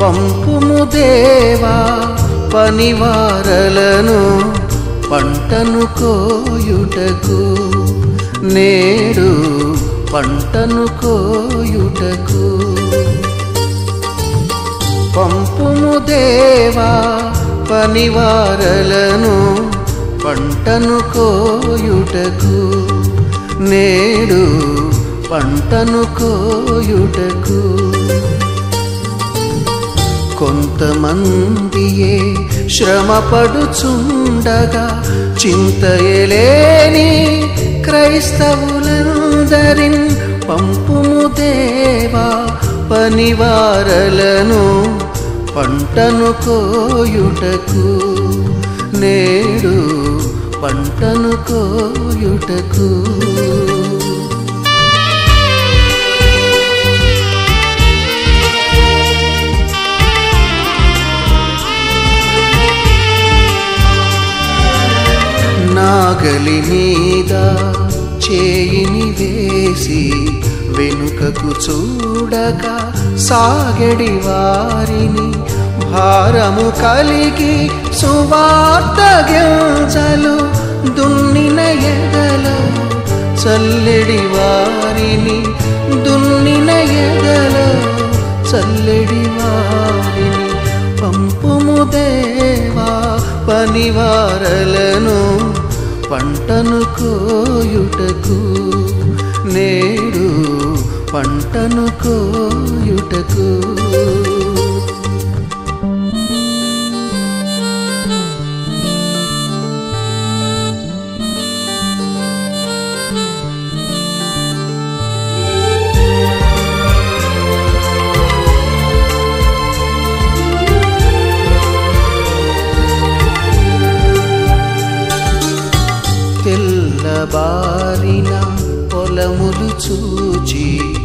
పంపుము దేవా పనివారలను పంటను కోయుటకు, నేడు పంటను కోయుటకు. పంపుము దేవా పనివారలను పంటను కోయుటకు, నేడు పంటను కోయుటకు. కొంతమందియే శ్రమపడుచుండగా చింతయలేని క్రైస్తవులందరిన్ పంపుము దేవా పనివారలను పంటను కోయుటకు, నేడు పంటను కోయుటకు. నాగలి మీద చేయిని వేసి వెనుకకు చూడక సాగడి వారిని, భారము కలిగి సువార్త గింజలు దున్నిన ఎదలో చల్లెడి వారిని, దున్నిన ఎదలో చల్లెడి వారిని పంపుము దేవా పనివారలను పంటను కోయుటకు, నేడు పంటను కోయుటకు. తెల్లబారిన పొలములు చూచి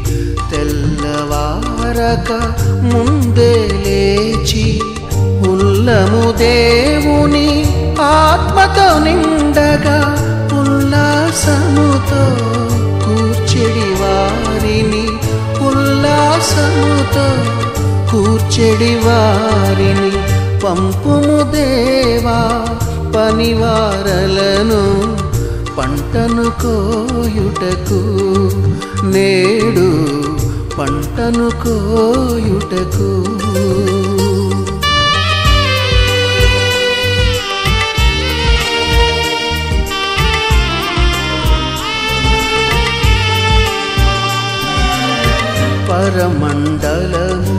తెల్లవారక ముందే లేచి, ఉల్లము దేవుని ఆత్మతో నిండగా ఉల్లాసముతో కూర్చెడి వారిని, ఉల్లాసముతో కూర్చెడి వారిని పంపుము దేవా పనివారలను పంటను కోయుటకు, నేడు పంటను కోయుటకు. పరమండలము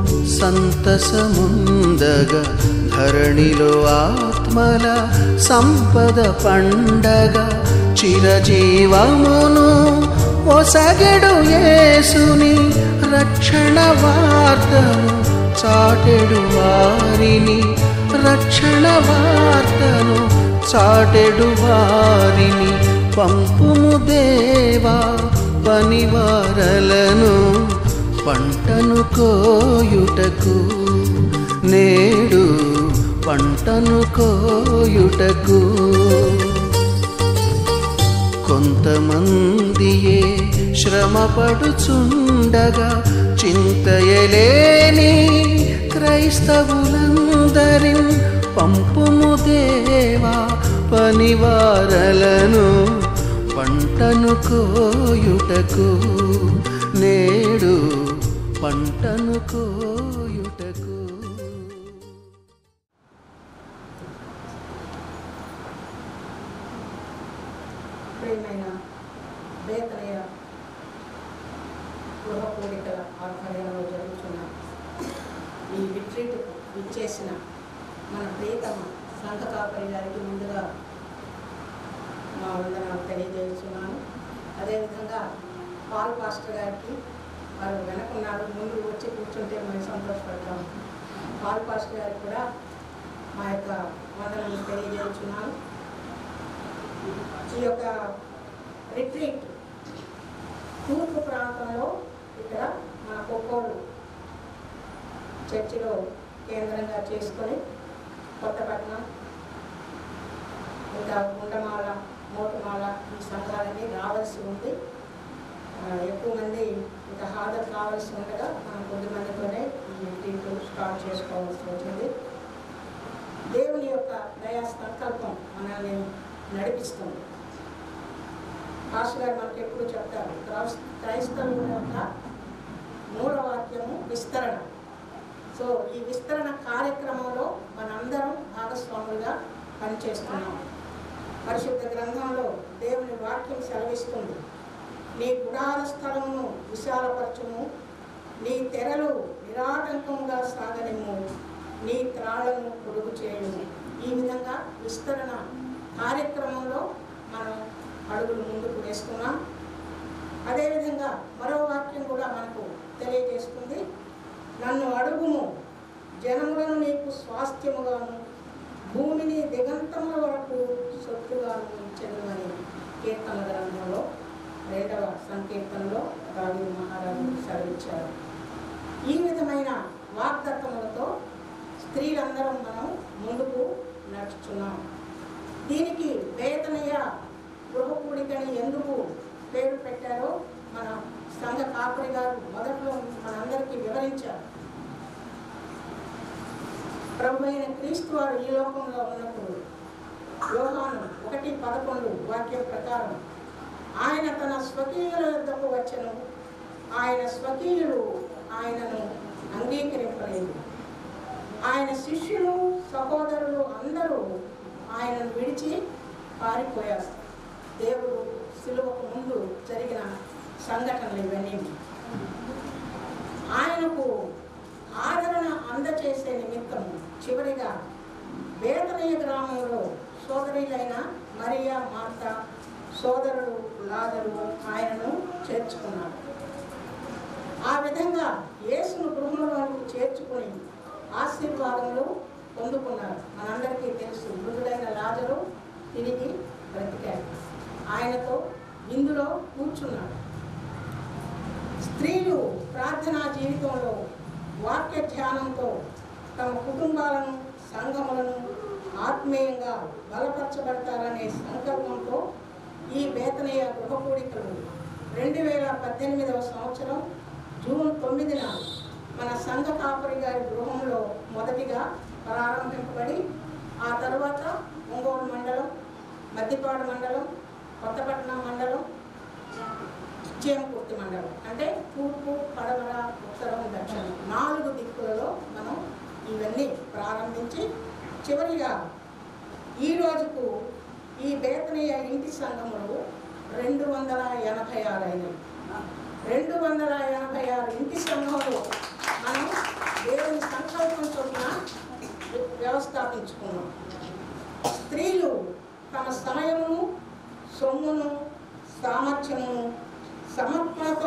సంతసముందగా ధరణిలో ఆత్మల సంపద పండగ, చిరజీవమును ఒసగెడు యేసుని రక్షణ వార్తను చాటెడు వారిని, రక్షణ వార్తను చాటెడు వారిని పంపుము దేవా పనివారలను పంటను కోయుటకు, నేడు పంటను కోయుటకు. కొంతమందియే శ్రమపడుచుండగా చింతయలేని క్రైస్తవులందరిన్ పంపుము దేవా పనివారలను పంటను కోయుటకు, నేడు పంటను కోయుటకు. ప్రియమైన బేతనయ గృహ కోరికల ఆధ్వర్యంలో జరుగుతున్న ఈ రిట్రీట్కు విచ్చేసిన మన ప్రియతమ సంఘ కాపరి గారికి ముందుగా మా వందనాలు తెలియజేస్తున్నాను. అదేవిధంగా పాల్ పాస్టర్ గారికి, వారు వెనకున్నారు, ముందు వచ్చి కూర్చుంటే మేము సంతోషపడతాము. పాల్ పాస్టర్ గారికి కూడా మా యొక్క వందనాలు తెలియజేస్తున్నాను. ఈ యొక్క రిట్రీట్ తూర్పు ప్రాంతంలో ఇక్కడ మన కొక్కోలు చర్చిలో కేంద్రంగా చేసుకొని కొత్తపట్నం, ఇంకా గుండమాల, మోటుమాల ఈ సంఘాలన్నీ రావాల్సి ఉంది. ఎక్కువ మంది ఇంకా హాజరు కావాల్సి ఉండగా మనం కొద్దిమందితోనే ఈ రిట్రీట్ స్టార్ట్ చేసుకోవాల్సి వచ్చింది. దేవుని యొక్క దయా సంకల్పం మనల్ని నడిపిస్తుంది. పాస్టర్ గారు మనకి ఎప్పుడు చెప్తారు, క్రైస్తవుల యొక్క మూలవాక్యము విస్తరణ. సో ఈ విస్తరణ కార్యక్రమంలో మనందరం భాగస్వాములుగా పనిచేస్తున్నాం. పరిశుద్ధ గ్రంథంలో దేవుని వాక్యం సెలవిస్తుంది, నీ గుడార స్థలమును విశాలపరచుము, నీ తెరలు నిరాటంకంగా సాగనిమ్ము, నీ త్రాళ్లను పొడుగు చేయుము. ఈ విధంగా విస్తరణ కార్యక్రమంలో మనం అడుగులు ముందుకు వేస్తున్నాం. అదేవిధంగా మరో వాక్యం కూడా మనకు తెలియజేస్తుంది, నన్ను అడుగుము, జనములను నీకు స్వాస్థ్యముగాను భూమిని దిగంతముల వరకు సొత్తుగాను ఇచ్చెను అని కీర్తన గ్రంథంలో 2వ సంకీర్తనలో దావీదు మహారాజు సెలవిచ్చారు. ఈ విధమైన వాగ్దత్తములతో స్త్రీలందరం మనం ముందుకు నడుచున్నాం. దీనికి బేతనయ్య గృహకూడికని ఎందుకు పేరు పెట్టారో మన సంఘ కాపరి గారు మొదట్లో మనందరికీ వివరించారు. ప్రభు అయిన క్రీస్తు వారు ఈ లోకంలో ఉన్నప్పుడు యోహాను 1:11 వాక్యం ప్రకారం ఆయన తన స్వకీయుల వద్దకు వచ్చెను, ఆయన స్వకీయులు ఆయనను అంగీకరింపలేదు. ఆయన శిష్యులు సహోదరులు అందరూ ఆయనను విడిచి పారిపోయారు. దేవుడు శిలువకు ముందు జరిగిన సంఘటనలు ఇవన్నీ. ఆయనకు ఆదరణ అందచేసే నిమిత్తము చివరిగా బేతనీయ గ్రామంలో సోదరులైన మరియా, మార్త, సోదరుడు లాజరు ఆయనను చేర్చుకున్నారు. ఆ విధంగా యేసును గృహంలోకి చేర్చుకుని ఆశీర్వాదములు పొందుకున్నారు. మనందరికీ తెలుసు, మృదుడైన లాజరు తిరిగి బ్రతికాడు, ఆయనతో ఇందులో కూర్చున్నాడు. స్త్రీలు ప్రార్థనా జీవితంలో వాక్య ధ్యానంతో తమ కుటుంబాలను, సంఘములను ఆత్మీయంగా బలపరచబడతారనే సంకల్పంతో ఈ బేతనీయ గృహకూడికలు 2018వ సంవత్సరం జూన్ 9న మన సంఘ కాపరి గారి గృహంలో మొదటిగా ప్రారంభింపబడి, ఆ తర్వాత ఒంగోలు మండలం, మద్దిపాడు మండలం, కొత్తపట్నం మండలం, చేమకుర్తి మండలం, అంటే తూర్పు, పడమర, ఉత్తరం, దక్షిణం 4 దిక్కులలో మనం ఇవన్నీ ప్రారంభించి చివరిగా ఈ రోజుకు ఈ బేతనీయ ఇంటి సంఘములు 286 అయినవి. 286 ఇంటి సంఘములు మనం దేవుని సంకల్పం చొప్పున వ్యవస్థాపించుకున్నాం. స్త్రీలు తమ సమయమును, సొమ్మును, సామర్థ్యమును సమర్పణతో,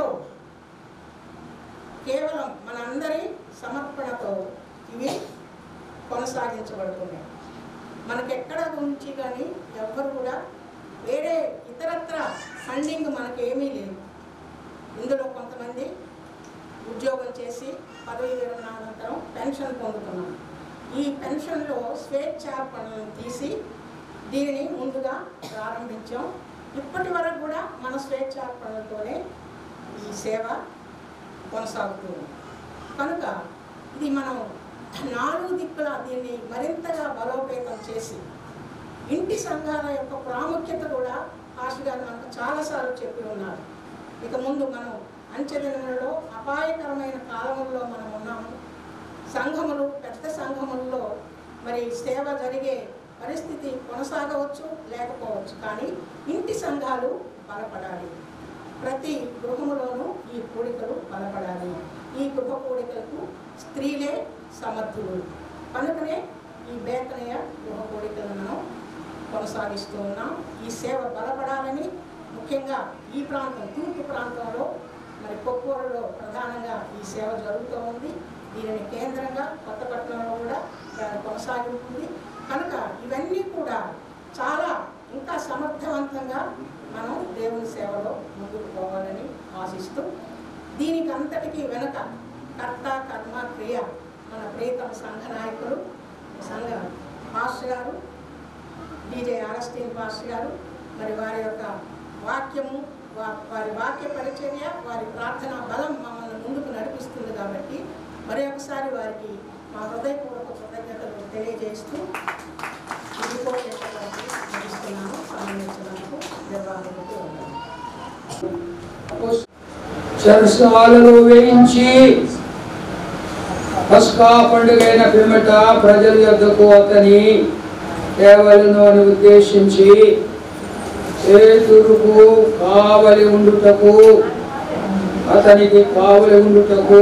కేవలం మనందరి సమర్పణతో ఇవి కొనసాగించబడుతున్నాయి. మనకెక్కడ గురించి కానీ ఎవ్వరు కూడా వేరే ఇతరత్ర ఫండింగ్ మనకేమీ లేదు. ఇందులో కొంతమంది ఉద్యోగం చేసి పదవి విరమణ అనంతరం పెన్షన్ పొందుతున్నాం. ఈ పెన్షన్లో స్వేచ్ఛార్పణలను తీసి దీనిని ముందుగా ప్రారంభించాం. ఇప్పటి వరకు కూడా మన స్వేచ్ఛార్పణలతోనే ఈ సేవ కొనసాగుతుంది. కనుక ఇది మనం 4 దిక్కుల దీన్ని మరింతగా బలోపేతం చేసి ఇంటి సంఘాల యొక్క ప్రాముఖ్యత కూడా పాస్టర్ గారు మనకు చాలాసార్లు చెప్పి ఉన్నారు. ఇక ముందు మనం అంచెదినములలో అపాయకరమైన కాలంలో మనం ఉన్నాము. సంఘములు, పెద్ద సంఘములలో మరి సేవ జరిగే పరిస్థితి కొనసాగవచ్చు, లేకపోవచ్చు. కానీ ఇంటి సంఘాలు బలపడాలి. ప్రతి గృహములోనూ ఈ కూడికలు బలపడాలి. ఈ గృహ కూడికలకు స్త్రీలే సమర్థులు. కనుకనే ఈ బేతనీయ గృహ కూడికలను మనం కొనసాగిస్తూ ఉన్నాం. ఈ సేవ బలపడాలని ముఖ్యంగా ఈ ప్రాంతం, తూర్పు ప్రాంతంలో మరి కొప్పూరులో ప్రధానంగా ఈ సేవ జరుగుతూ ఉంది. దీనిని కేంద్రంగా కొత్తపట్నంలో కూడా దాన్ని కొనసాగుతుంది. కనుక ఇవన్నీ కూడా చాలా ఇంకా సమర్థవంతంగా మనం దేవుని సేవలో ముందుకు పోవాలని ఆశిస్తూ, దీనికి అంతటికీ వెనుక కర్త, కర్మ, క్రియ మన ప్రియతమ సంఘ నాయకులు, సంఘ పాస్టర్ గారు, DJ అగస్టిన్ పాస్టర్ గారు, మరి వారి యొక్క వాక్యము, వారి వాక్య పరిచర్య, వారి ప్రార్థనా బలం మమ్మల్ని ముందుకు నడిపిస్తుంది. కాబట్టి మరి ఒకసారి వారికి మా హృదయపూర్వక కృతజ్ఞతలు తెలియజేస్తూ ఈ రిపోర్ట్ ముగిస్తున్నాము. సమయం ఇచ్చినందుకు దేవాలయానికి ఉన్నాము. చెరసాలలో వేయించి పస్కా పండుగైన పిమ్మట ప్రజల యొద్దకు అతని తేవలను అని ఉద్దేశించి పేతురుకు అతనికి కావలి ఉండుటకు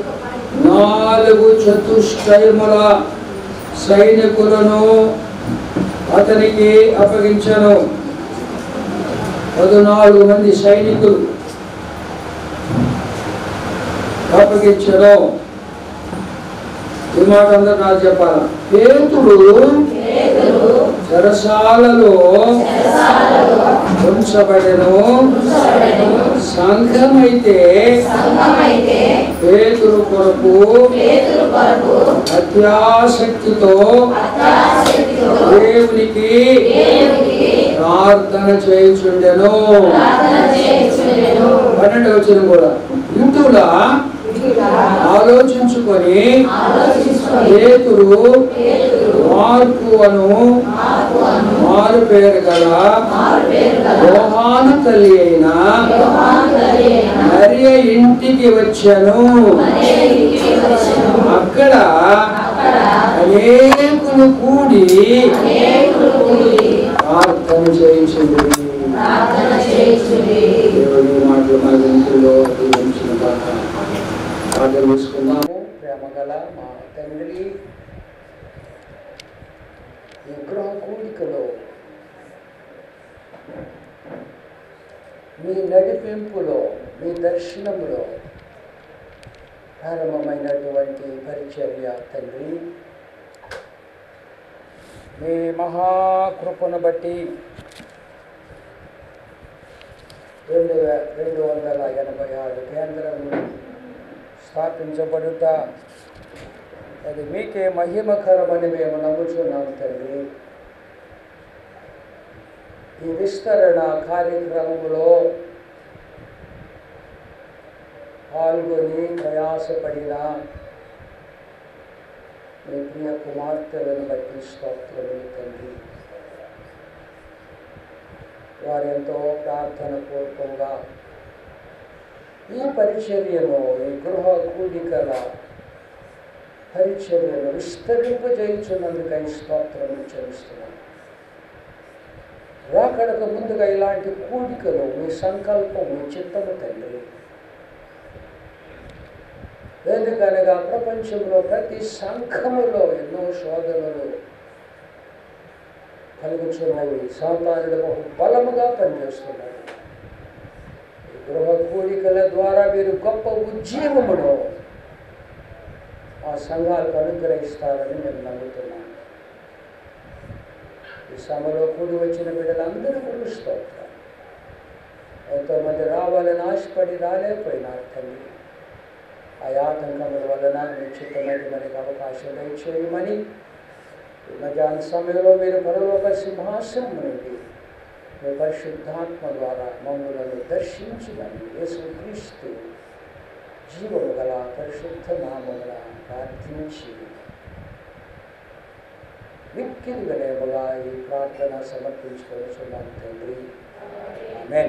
4 చతుష్టయముల సైనికులను అతనికి అప్పగించాను. 14 మంది సైనికులు అప్పగించాను. ఈ మాట అందరూ నాకు చెప్పాల. పేతురు చెరసాలలో ఉంచబడెను. సంఘమైతే పేతురు కొరకు అత్యాసక్తితో దేవునికి ప్రార్థన చేయుచుండెను. 12వ వచనం కూడా ఇంటులా ఆలోచించుకొని పేతురు మార్కు అను మారు పేరు గల యోహాను తల్లి అయిన మరియ ఇంటికి వచ్చాను. అక్కడ అనేకులు కూడి ప్రార్థన చేయించింది. దేవుని మాటలు మా గంతుల్లో దీవించిన ప్రార్థన చేసుకున్నాము. ప్రేమగల మా తండ్రి, ఈ గృహ కూడికలో మీ నడిపింపులో, మీ దర్శనములో ప్రారంభమైనటువంటి పరిచర్య తండ్రి, మీ మహాకృపను బట్టి 286 కేంద్రములు స్థాపించబడుట అది మీకే మహిమకరమని మేము నమ్ముచున్నాం తండ్రి. ఈ విస్తరణ కార్యక్రమంలో పాల్గొని ప్రయాసపడిన మీ ప్రియ కుమార్తెలను బట్టి స్తోత్రములు తండ్రి. వారెంతో ప్రార్థన పూర్వకంగా ఈ పరిచర్యను, ఈ గృహ కూడికల పరిచర్యను విస్తరింపజేయించున్నందుకై స్తోత్రములు చెల్లిస్తున్నాను. రాకడకు ముందుగా ఇలాంటి కూడికలు మీ సంకల్పం, మీ చిత్తము తండ్రి. ఎందుకనగా ప్రపంచంలో ప్రతి సంఘములో ఎన్నో శోధనలు కలుగుతున్నవి. సాతానుడు బహు బలముగా పనిచేస్తున్నాడు. గృహ కూడికల ద్వారా మీరు గొప్ప ఉజ్జీవమును ఆ సంఘాలకు అనుగ్రహిస్తారని నేను నమ్ముతున్నాను. ఈ సభలో కూడి వచ్చిన బిడ్డలందరూ కూడా స్తోత్రం. ఎంతోమంది రావాలని ఆశపడి రాలేకపోయినారు తండ్రి. ఆ ఆటంకముల వలన మీ చిత్తమైతే మనకి అవకాశం దయచేయమని మధ్యాహ్న సమయంలో మీరు పరలోక సింహాసనం నుండి మీ పరిశుద్ధాత్మ ద్వారా మమ్మల్ని దర్శించమని యేసుక్రీస్తు జీవము గల పరిశుద్ధ నామమున ప్రార్థించి మిక్కిలి వినయముగా ఈ ప్రార్థన సమర్పించుకొనుచున్నాను తండ్రి. ఆమేన్.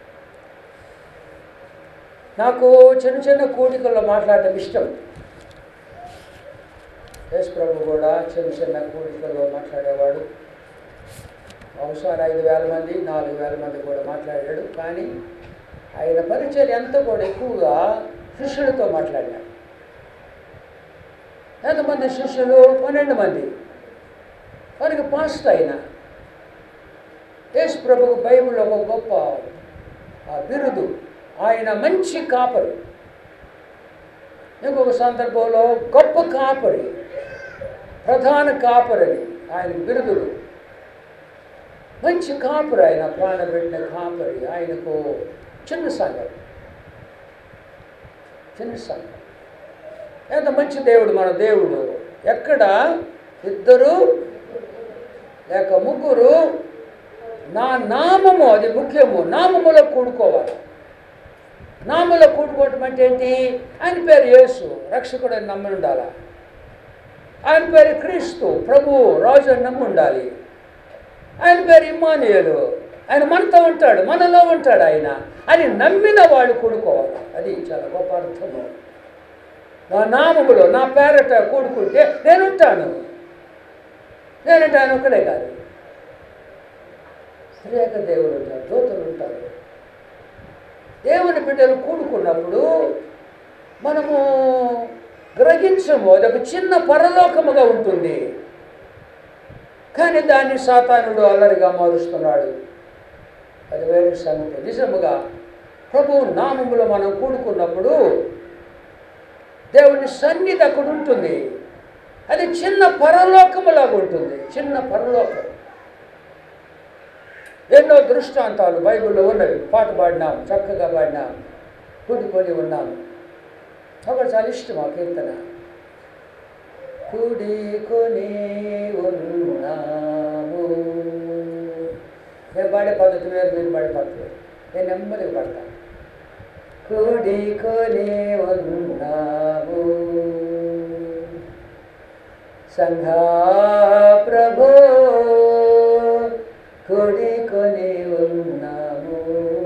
నాకు చిన్న చిన్న కూడికల్లో మాట్లాడటం ఇష్టం. యేసు ప్రభు కూడా చిన్న చిన్న కూడికల్లో మాట్లాడేవాడు. బహుశా 5,000 మంది 4,000 మంది కూడా మాట్లాడాడు. కానీ ఆయన పరిచర్య అంతా కూడా ఎక్కువగా శిష్యులతో మాట్లాడాడు. ఎంతమంది శిష్యులు? 12 మంది. వారికి పాస్ట్ అయిన యేసు ప్రభుకు బైబిల్లో ఒక గొప్ప బిరుదు, ఆయన మంచి కాపరి. ఇంకొక సందర్భంలో గొప్ప కాపరి, ప్రధాన కాపరిని ఆయనకు బిరుదులు. మంచి కాపరి, ఆయన ప్రాణపెట్టిన కాపరి. ఆయనకు చిన్న సంఘం. ఎంత మంచి దేవుడు మన దేవుడు. ఎక్కడ 2 లేక 3 నా నామము, అది ముఖ్యము, నామములో కూడుకోవాలి. నామలో కూడుకోవటం అంటే ఏంటి? ఆయన పేరు యేసు, రక్షకుడు అని నమ్మి ఉండాలా. ఆయన పేరు క్రీస్తు, ప్రభువు, రాజు అని నమ్మి ఉండాలి. ఆయన పేరు ఇమ్మానుయేలు, ఆయన మనతో ఉంటాడు, మనలో ఉంటాడు ఆయన అని నమ్మిన వాళ్ళు కూడుకోవాలి. అది చాలా గొప్ప అర్థము. నా నామములో, నా పేరట కూడుకుంటే నేనుంటాను. నేనంటే ఆయన ఒక్కడే కాదు, త్రియేక దేవుడు ఉంటారు, దూతలు ఉంటారు. దేవుని బిడ్డలు కూడుకున్నప్పుడు మనము గ్రహించము, అదొక చిన్న పరలోకముగా ఉంటుంది. కానీ దాన్ని సాతానుడు అల్లరిగా మారుస్తున్నాడు. అది వేరే సంగతి. నిజముగా ప్రభు నామములో మనం కూడుకున్నప్పుడు దేవుని సన్నిధి అక్కడ ఉంటుంది. అది చిన్న పరలోకములాగా ఉంటుంది, చిన్న పరలోకం. ఎన్నో దృష్టాంతాలు బైబిల్లో ఉన్నవి. పాట పాడినాం, చక్కగా పాడినాం, కూడుకొని ఉన్నాము. ఒకటి చాలా ఇష్టం ఆ కీర్తన. కూడుకొని ఉన్నాము. నేను పాడే పద్ధతి వేరు, మీరు పాడే పద్ధతి వేరు. నేను నెమ్మదిగా పడతాను. కూడుకొని ఉన్నాము సంఘా ప్రభు, కూడుకొని ఉన్నాము.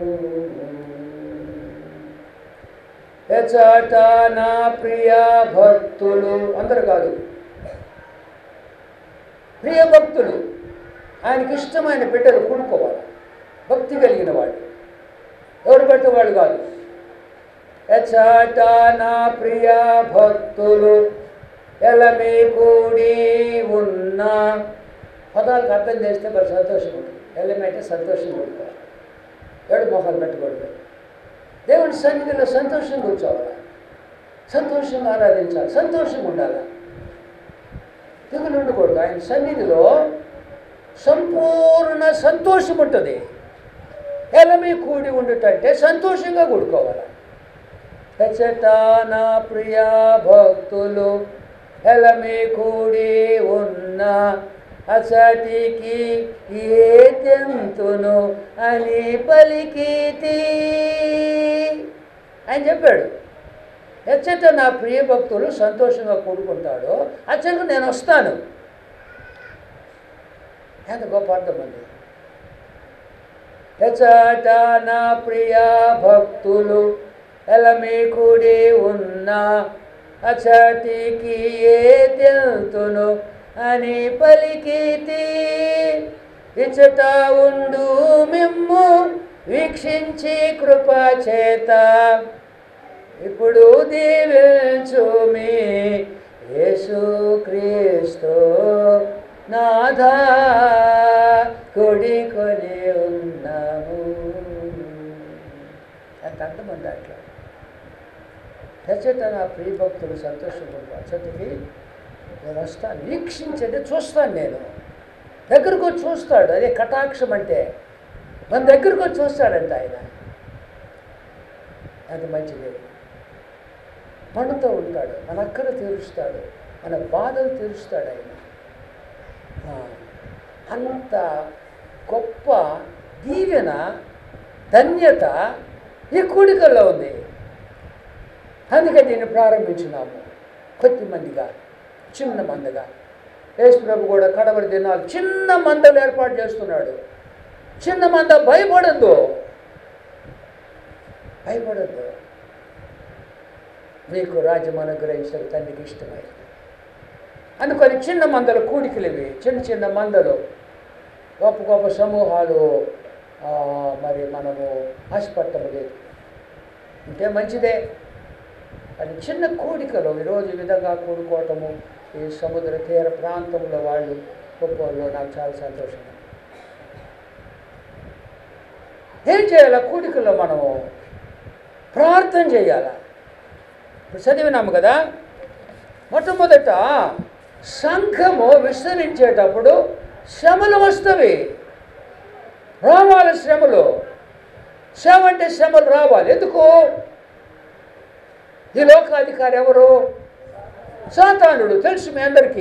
ఎచట నా ప్రియ భక్తులు, అందరు కాదు, ప్రియ భక్తులు, ఆయనకి ఇష్టమైన బిడ్డలు కూడుకోవాలి. భక్తి కలిగిన వాడు, ఎవరు పడితే వాళ్ళు కాదు. ఎచట నా ప్రియ భక్తులు ఎలమి కూడి ఉన్న పదాలకు అర్థం చేస్తే మరి సంతోషం ఉంటుంది. ఎలమి అంటే సంతోషం కొడుకోవాలి, ఏడు మొహాలు పెట్టుకోవడం. దేవుని సన్నిధిలో సంతోషం కూర్చోవాలి, సంతోషంగా ఆరాధించాలి, సంతోషంగా ఉండాలి, తెగులు ఉండకూడదు. ఆయన సన్నిధిలో సంపూర్ణ సంతోషం ఉంటుంది. ఎలమి కూడి ఉండుటంటే సంతోషంగా కూడుకోవాలి. ఎచ్చట నా ప్రియ భక్తులు ఎలమి కూడి ఉన్న అసటికి ఏ తెంతును అని పలికితి. ఆయన చెప్పాడు, ఎచ్చట నా ప్రియ భక్తులు సంతోషంగా కూడుకుంటాడో అచ్చటకు నేను వస్తాను. ఎంత గొప్ప అర్థం అండి. ఎచ్చట నా ప్రియ భక్తులు ఎలమి కూడి ఉన్న అచటికి ఏ తెంతును అని పలికితి. ఇచ్చట ఉండు మిమ్ము వీక్షించి కృపచేత ఇప్పుడు దీవించుమి యేసుక్రీస్తు నాథా కూడుకొని ఉన్నాము. అంత అర్థమంది అట్లా. తెచ్చట నా ప్రియ భక్తులు సంతోషంగా అచ్చటికి నేను వస్తాను. వీక్షించేది చూస్తాను, నేను దగ్గరకు వచ్చి చూస్తాడు. అదే కటాక్షం అంటే, మన దగ్గరకు వచ్చి చూస్తాడంట ఆయన. అది మంచిది. మనతో ఉంటాడు, మన అక్కర తీరుస్తాడు, మన బాధలు తీరుస్తాడు ఆయన. అంత గొప్ప దీవెన, ధన్యత ఈ కూడికల్లో ఉంది. అందుకే దీన్ని ప్రారంభించినాము కొద్దిమందిగా, చిన్న మందగా. యేసు ప్రభు కూడా కడవరి దినాలు చిన్న మందలు ఏర్పాటు చేస్తున్నాడు. చిన్న మంద భయపడద్దు, భయపడద్దు. మీకు రాజ్యం అనుగ్రహించిన తండ్రికి ఇష్టమైంది. అందుకని చిన్న మందల కూడికలు ఇవి, చిన్న చిన్న మందలు. గొప్ప గొప్ప సమూహాలు మరి మనము ఆశపడటం లేదు. ఇంటే మంచిదే. అది చిన్న కూడికలు ఈరోజు ఈ విధంగా కూడుకోవటము ఈ సముద్ర తీర ప్రాంతంలో వాళ్ళు గొప్పలో నాకు చాలా సంతోషంగా. ఏం చేయాలి? కూడికల్లో మనము ప్రార్థన చేయాలి. ఇప్పుడు చదివినాము కదా, మొట్టమొదట సంఘము విస్తరించేటప్పుడు శ్రమలు వస్తవి, రావాలి శ్రమలు. శ్రమ అంటే శ్రమలు రావాలి. ఎందుకు? ఈ లోకాధికారి ఎవరు? సాతానుడు. తెలుసు మీ అందరికీ.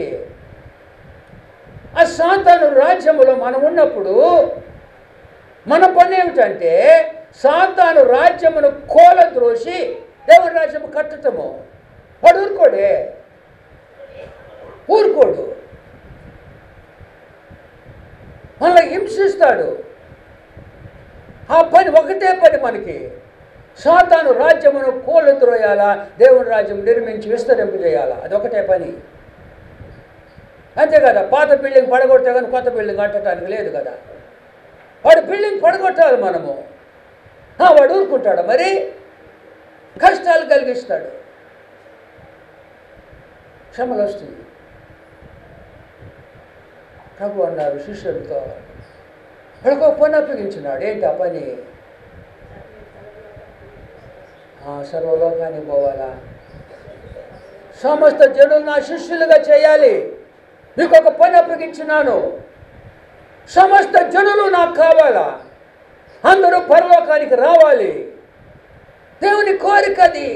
ఆ సాతాను రాజ్యములో మనం ఉన్నప్పుడు మన పని ఏమిటంటే సాతాను రాజ్యమును కూలద్రోసి దేవుని రాజ్యము కట్టటము. వాడు ఊరుకోడు, మళ్ళీ హింసిస్తాడు. ఆ పని ఒకటే పని మనకి, సాతాను రాజ్యమును కూలద్రోయాలా, దేవుని రాజ్యం నిర్మించి విస్తరింపు చేయాలా, అదొకటే పని. అంతే కదా. పాత బిల్డింగ్ పడగొడితే కానీ కొత్త బిల్డింగ్ కట్టడానికి లేదు కదా. వాడు బిల్డింగ్ పడగొట్టాలి మనము. వాడు ఊరుకుంటాడు, మరి కష్టాలు కలిగిస్తాడు, శ్రమలు వస్తుంది. ప్రభు అన్నారు శిష్యుడితో, వాడికి పని అప్పగించినాడు. ఏంటి ఆ పని? సర్వలోకానికి పోవాలా, సమస్త జనులు నా శిష్యులుగా చేయాలి. మీకు ఒక పని అప్పగించినాను, సమస్త జనులు నాకు కావాలా, అందరూ పరలోకానికి రావాలి. దేవుని కోరిక అది.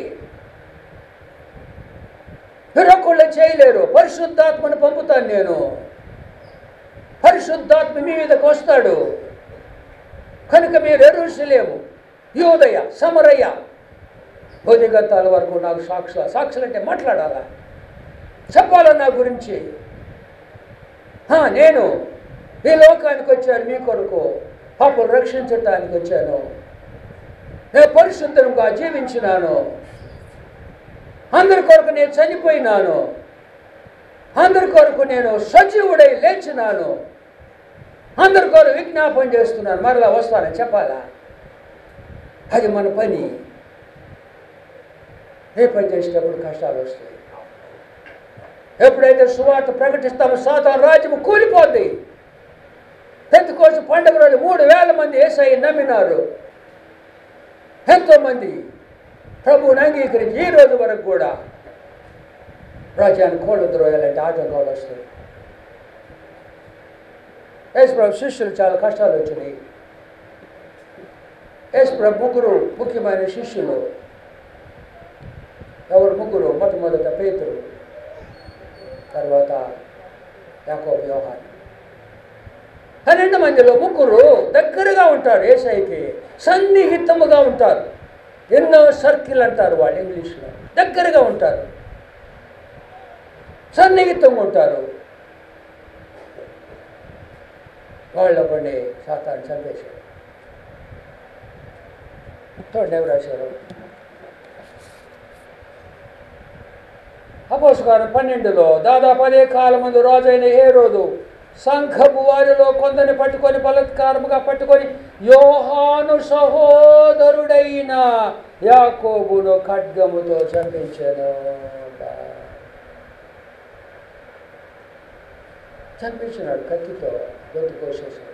మీరొక్కళ్ళు చేయలేరు, పరిశుద్ధాత్మను పంపుతాను నేను. పరిశుద్ధాత్మ మీ మీదకి వస్తాడు. కనుక మీరు యెరూషలేము, యూదయ, సమరయ, భుజగతాల వరకు నాకు సాక్షులు అంటే మాట్లాడాలా, చెప్పాలా నా గురించి. నేను ఈ లోకానికి వచ్చాను మీ కొరకు, పాపలు రక్షించటానికి వచ్చాను. నేను పరిశుద్ధంగా జీవించినాను, అందరి కొరకు నేను చనిపోయినాను, అందరి కొరకు నేను సజీవుడై లేచినాను, అందరి కొరకు విజ్ఞాపన చేస్తున్నాను, మరలా వస్తానని చెప్పాలా. అది మన పని. ఏ పని చేసేటప్పుడు కష్టాలు వస్తాయి. ఎప్పుడైతే సువార్త ప్రకటిస్తామో సాతాను రాజ్యము కూలిపోద్ది. పెంతెకోస్తు పండుగ రోజు 3,000 మంది యేసయ్య నమ్మినారు. ఎంతోమంది ప్రభువుని అంగీకరించి ఈ రోజు వరకు కూడా రాజ్యాన్ని కూలద్రోయాలంటే ఆటంకాలు వస్తాయి. యేసుప్రభు శిష్యులు చాలా కష్టాలు వచ్చినాయి. యేసుప్రభు ముగ్గురు ముఖ్యమైన శిష్యులు. ఎవరు ముగ్గురు? మొట్టమొదట పేతురు, తర్వాత యాకోబు, యోహాను. 12 మందిలో ముగ్గురు దగ్గరగా ఉంటారు, యేసయ్యకి సన్నిహితముగా ఉంటారు. ఎన్నో సర్కిల్ అంటారు వాళ్ళు ఇంగ్లీష్లో. దగ్గరగా ఉంటారు, సన్నిహితంగా ఉంటారు. వాళ్ళ కొన్ని శాతాన్ని చంపేశారు. చూడండి ఎవరు రాశారు. అపోస్తలుల 12లో దాదాపు అదే కాలం ముందు రాజైన హేరోదు సంఘపు వారిలో కొందరిని పట్టుకొని బలాత్కారముగా పట్టుకొని యోహాను సహోదరుడైన యాకోబును ఖడ్గముతో చంపించాను. చంపించినాడు, కత్తితో గొంతు కోసేసాడు.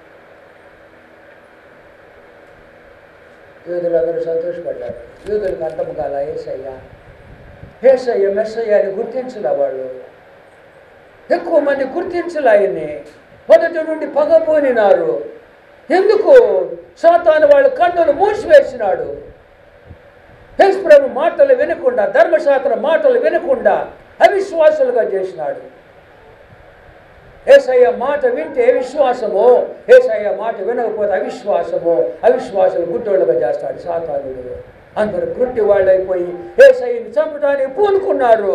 యూదులందరూ సంతోషపడ్డారు. యూదులకు అర్థం కాల యేసయ్య మెస్సయ్య అని గుర్తించలే వాళ్ళు. ఎక్కువ మంది గుర్తించలే ఆయన్ని. మొదటి నుండి పగపోనినారు. ఎందుకు? సాతాను వాళ్ళు కన్నులు మూసివేసినాడు. యేసుప్రభు మాటలు వినకుండా, ధర్మశాస్త్ర మాటలు వినకుండా అవిశ్వాసులుగా చేసినాడు. యేసయ్య మాట వింటే విశ్వాసము, యేసయ్య మాట వినకపోతే అవిశ్వాసము. అవిశ్వాసులు గుడ్డోళ్ళుగా చేస్తాడు సాతానుడు. అందరూ గుడ్డి వాళ్ళైపోయి యేసయ్యని చంపడానికి పూనుకున్నారు.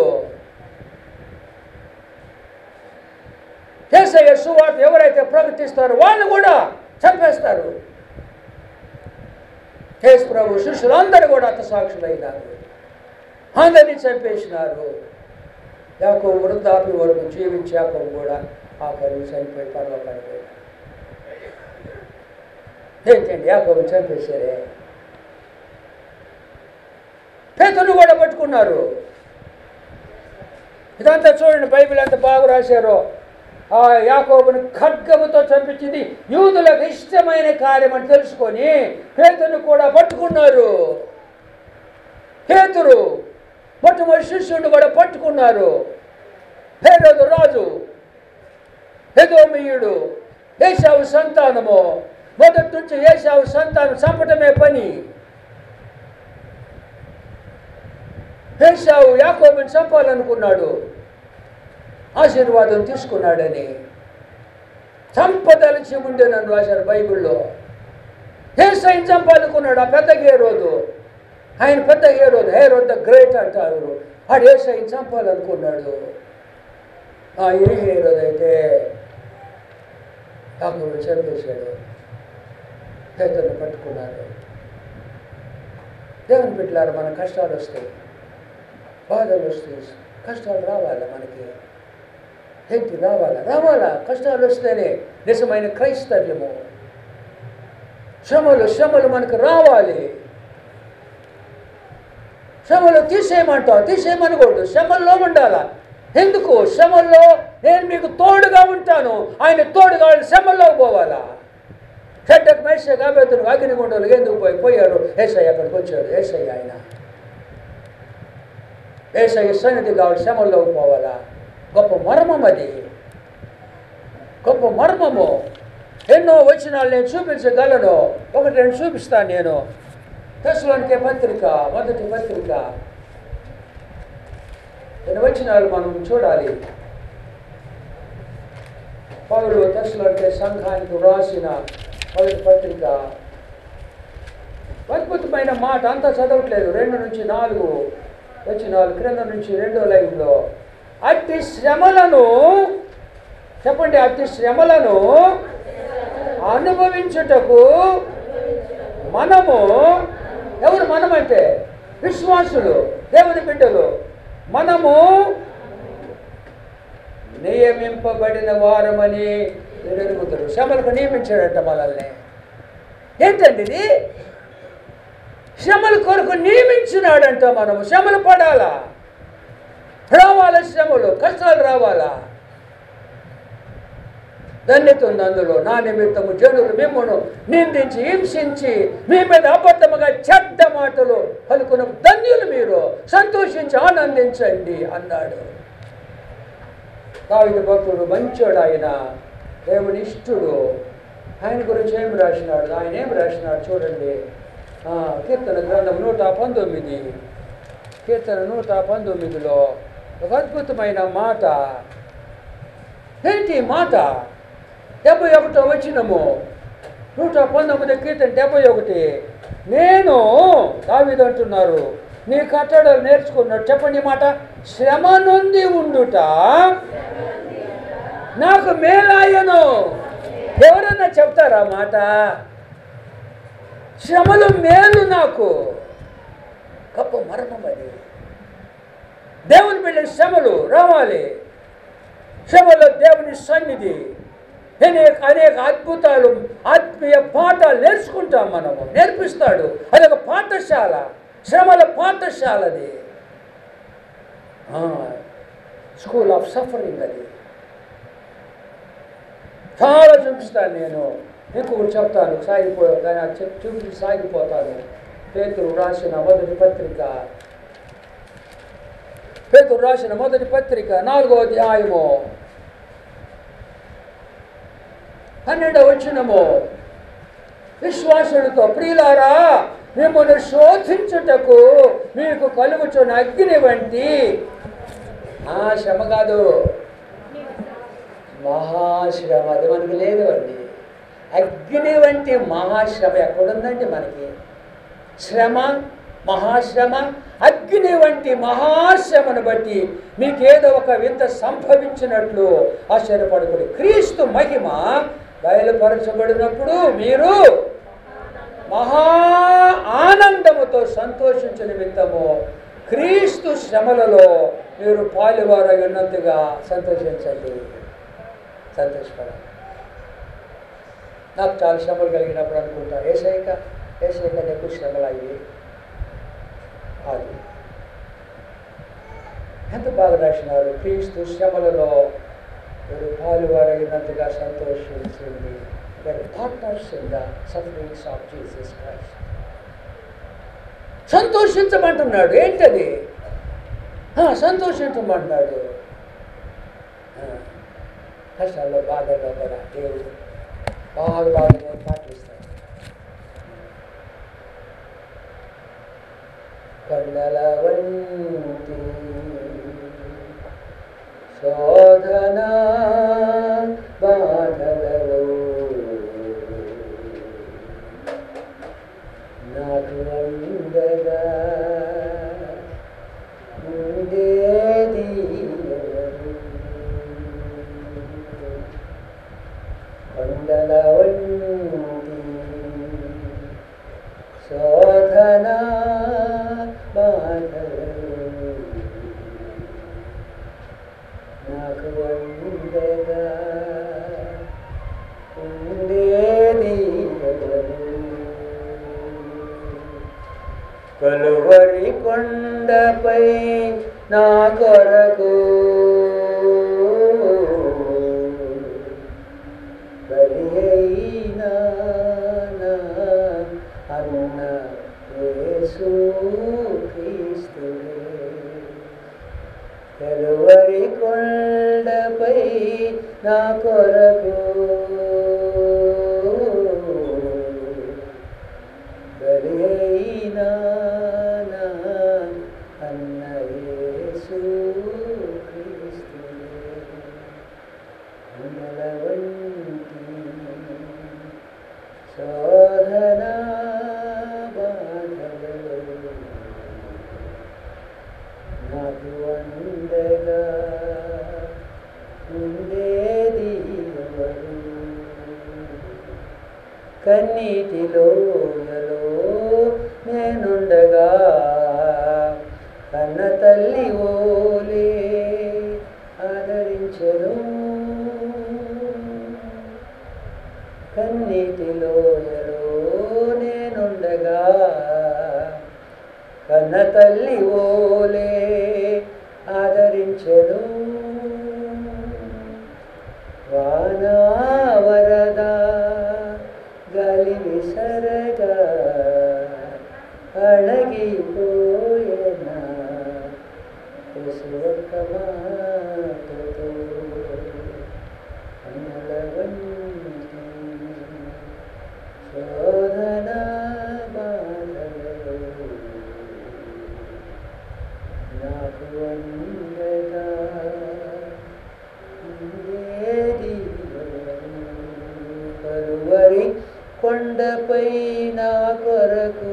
యేసయ్య సువార్త ఎవరైతే ప్రకటిస్తారో వాళ్ళు కూడా చంపేస్తారు. యేసుప్రభు శిష్యులందరూ కూడా హతసాక్షులైనారు. అందరినీ చంపేసినారు. యాకోబు వృద్ధాప్య వరకు జీవించి యాకోబు కూడా ఆఖరి చనిపోయి పరలోకానికి పోయాడు. ఏంటండి యాకోబు చంపేశారే. పేతురును కూడా పట్టుకున్నారు. ఇదంతా చూడండి, బైబిల్ ఎంత బాగా రాశారో. ఆ యాకోబుని ఖడ్గముతో చంపించింది యూదులకు ఇష్టమైన కార్యం అని తెలుసుకొని పేతురును కూడా పట్టుకున్నారు. పేతురు మొట్టమొదటి శిష్యుడిని కూడా పట్టుకున్నారు. హేరోదు రాజు, ఎదోమీయుడు, ఏశావు సంతానము. మొదటి నుంచి ఏశావు సంతానం చంపటమే పని. ఏశావు యాకోబుని చంపాలనుకున్నాడు, ఆశీర్వాదం తీసుకున్నాడని. చంపదలిచి ఉండేనని రాశారు బైబిల్లో. యేసయ్యను చంపాలనుకున్నాడు ఆ పెద్ద హేరోదు. ఆయన పెద్ద హేరోద్ ద గ్రేట్ అంటారు. ఆడు యేసయ్యను చంపాలనుకున్నాడు. ఏ హేరోద్ అయితే యాకోబుని చంపేశాడు. పేతురుని పట్టుకున్నారు. దేవుని బిడ్డలారా, మన కష్టాలు వస్తాయి, బాధలు వస్తాయి, కష్టాలు రావాలా మనకి? ఏంటి రావాలా? కష్టాలు వస్తేనే నిజమైన క్రైస్తవ్యము. శ్రమలు మనకు రావాలి. శ్రమలు తీసేయమనకూడదు, శ్రమల్లో ఉండాలా. ఎందుకు? శ్రమల్లో నేను మీకు తోడుగా ఉంటాను. ఆయన తోడుగా శ్రమల్లో పోవాలా. షడ్డకు మేషకు అబేద్నెగో అగ్నిగుండంలో ఎందుకు పోయారు? యేసయ్య అక్కడికి వచ్చాడు. యేసయ్య సన్నిధి కావాలి, శ్రమల్లో పోవాలా. గొప్ప మర్మం అది, గొప్ప మర్మము. ఎన్నో వచనాలు నేను చూపించగలను. ఒకటి రెండు చూపిస్తాను నేను. తెస్సలోనికే పత్రిక, మొదటి పత్రిక, ఎన్ని వచనాలు మనం చూడాలి. పౌలు తెస్సలోనికే సంఘానికి వ్రాసిన మొదటి పత్రిక, అద్భుతమైన మాట. అంతా చదవట్లేదు. 2 నుంచి 4 వచనాలు, క్రింద నుంచి 2వ లైన్లో, అట్టి శ్రమలను చెప్పండి, అట్టి శ్రమలను అనుభవించుటకు మనము, ఎవరు మనమంటే విశ్వాసులు, దేవుని బిడ్డలు, మనము నియమింపబడిన వారమని మీరు ఎరుగుతారు. శ్రమలకు నియమించాడంట మనల్ని. ఏంటండి ఇది? శ్రమల కొరకు నియమించినాడంట. మనము శ్రమలు పడాలా, రావాలా, శ్రమలు కష్టాలు రావాలా. ధన్యత ఉంది అందులో. నా నిమిత్తము జనులు మిమ్మల్ని నిందించి హింసించి మీ మీద అబద్ధముగా చెడ్డ మాటలు పలుకున్న ధన్యులు మీరు, సంతోషించి ఆనందించండి అన్నాడు. దావీదు భక్తుడు మంచోడు, ఆయన దేవుని ఇష్టుడు. ఆయన గురించి ఏం రాసినాడు? ఆయన ఏం రాసినాడు చూడండి. కీర్తన గ్రంథం 119, కీర్తన 119లో ఒక అద్భుతమైన మాట. ఏంటి మాట? 71వ వచనము, 119 కీర్తన 71. నేను, దావీదు అంటున్నారు, నీ కట్టడలు నేర్చుకున్నాడు. చెప్పండి మాట. శ్రమ నొంది ఉండుట నాకు మేలాయను. ఎవరన్నా చెప్తారా మాట? శ్రమలు మేలు నాకు. గొప్ప మర్మం అది. దేవుని బిడ్డ శ్రమలు రావాలి. శ్రమలో దేవుని సన్నిధి, అనేక అద్భుతాలు, ఆత్మీయ పాఠాలు నేర్చుకుంటాం మనము. నేర్పిస్తాడు. అదొక పాఠశాల, శ్రమల పాఠశాలది. స్కూల్ ఆఫ్ సఫరింగ్ అది. చాలా చూపిస్తాను నేను. ఇంకొకటి చెప్తాను, చూపించి సాగిపోతాను. పేతురు రాసిన మొదటి పత్రిక, 4వ అధ్యాయము 12వ వచనము. విశ్వాసులతో, ప్రియులారా, మిమ్మల్ని శోధించుటకు మీకు కలుగుచున్న అగ్ని వంటి శ్రమ కాదు, మహాశ్రమ. అది మనకి లేదు అండి. అగ్ని వంటి మహాశ్రమ ఎక్కడుందండి మనకి? శ్రమ, మహాశ్రమ, అగ్ని వంటి మహాశ్రమను బట్టి మీకేదో ఒక వింత సంభవించినట్లు ఆశ్చర్యపడకూడదు. క్రీస్తు మహిమ బయలుపరచబడినప్పుడు మీరు మహా ఆనందముతో సంతోషించే నిమిత్తము క్రీస్తు శ్రమలలో మీరు పాలువారై ఉన్నంతగా సంతోషించండి, సంతోషపడాలి. నాకు చాలా శ్రమలు కలిగినప్పుడు అనుకుంటా, ఏసైక ఎక్కువ శ్రమలు అయ్యి కాదు. ఎంత బాగా రాసినారు. క్రీస్తు శ్రమలలో మీరు పాలువారైనంతగా సంతోషించండి. Partners in the sufferings of Jesus Christ. సంతోషించమంటున్నాడు. ఏంటది? సంతోషించమంటున్నాడు. కష్టాల్లో, బాధల్లో కూడా దేవుడు బాగా పాటిస్తాడు. కొండల వంటి శోధన బాధలలో నాకు అండగా ఉండేది ఎవరు? కలువరి కొండపై నా కొరకు బలి అయినా అన్న యేసు క్రీస్తువే. కలువరి కొండపై నా కొరకు బలి అయినా అన్న యేసు క్రీస్తువే. వంటి శోధన బాధలు నాకు అండగా ఉండేది ఎవరు? కన్నీటిలోయలో నేనుండగా కన్న తల్లి ఓలే ఆదరించెను. కన్నీటిలోయలో నేనుండగా కన్న తల్లి ఓలే ఆదరించెను. వానా వరద గాలి విసరగా అణగిపోయేనా ఒక్క మాటతో అన్నల వంటి శోధన బాధలు నాకు అండగా ఉండేది ఎవరు? కలువరి కొండపై నా కొరకు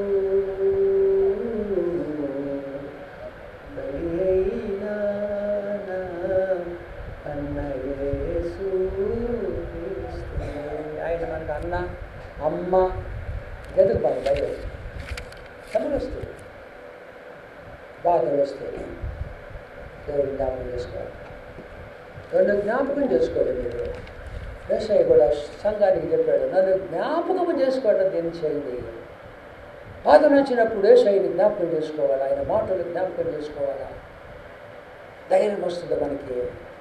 బలి అయినా అన్న యేసు క్రీస్తువే. ఆయన మనకు అన్న అమ్మ గదులు బాగా భయం తమ్ముడు వస్తుంది, బాధలు వస్తాయి. దేవుడు జ్ఞాపకం చేసుకోవాలి. నన్ను జ్ఞాపకం చేసుకోవాలి. మీరు యేసయ్య కూడా సంఘానికి చెప్పాడు, నన్ను జ్ఞాపకం చేసుకోవడం దీన్ని చేయండి. బాధలు వచ్చినప్పుడు యేసయ్యని జ్ఞాపకం చేసుకోవాలి, ఆయన మాటలు జ్ఞాపకం చేసుకోవాలా. ధైర్యం వస్తుంది మనకి.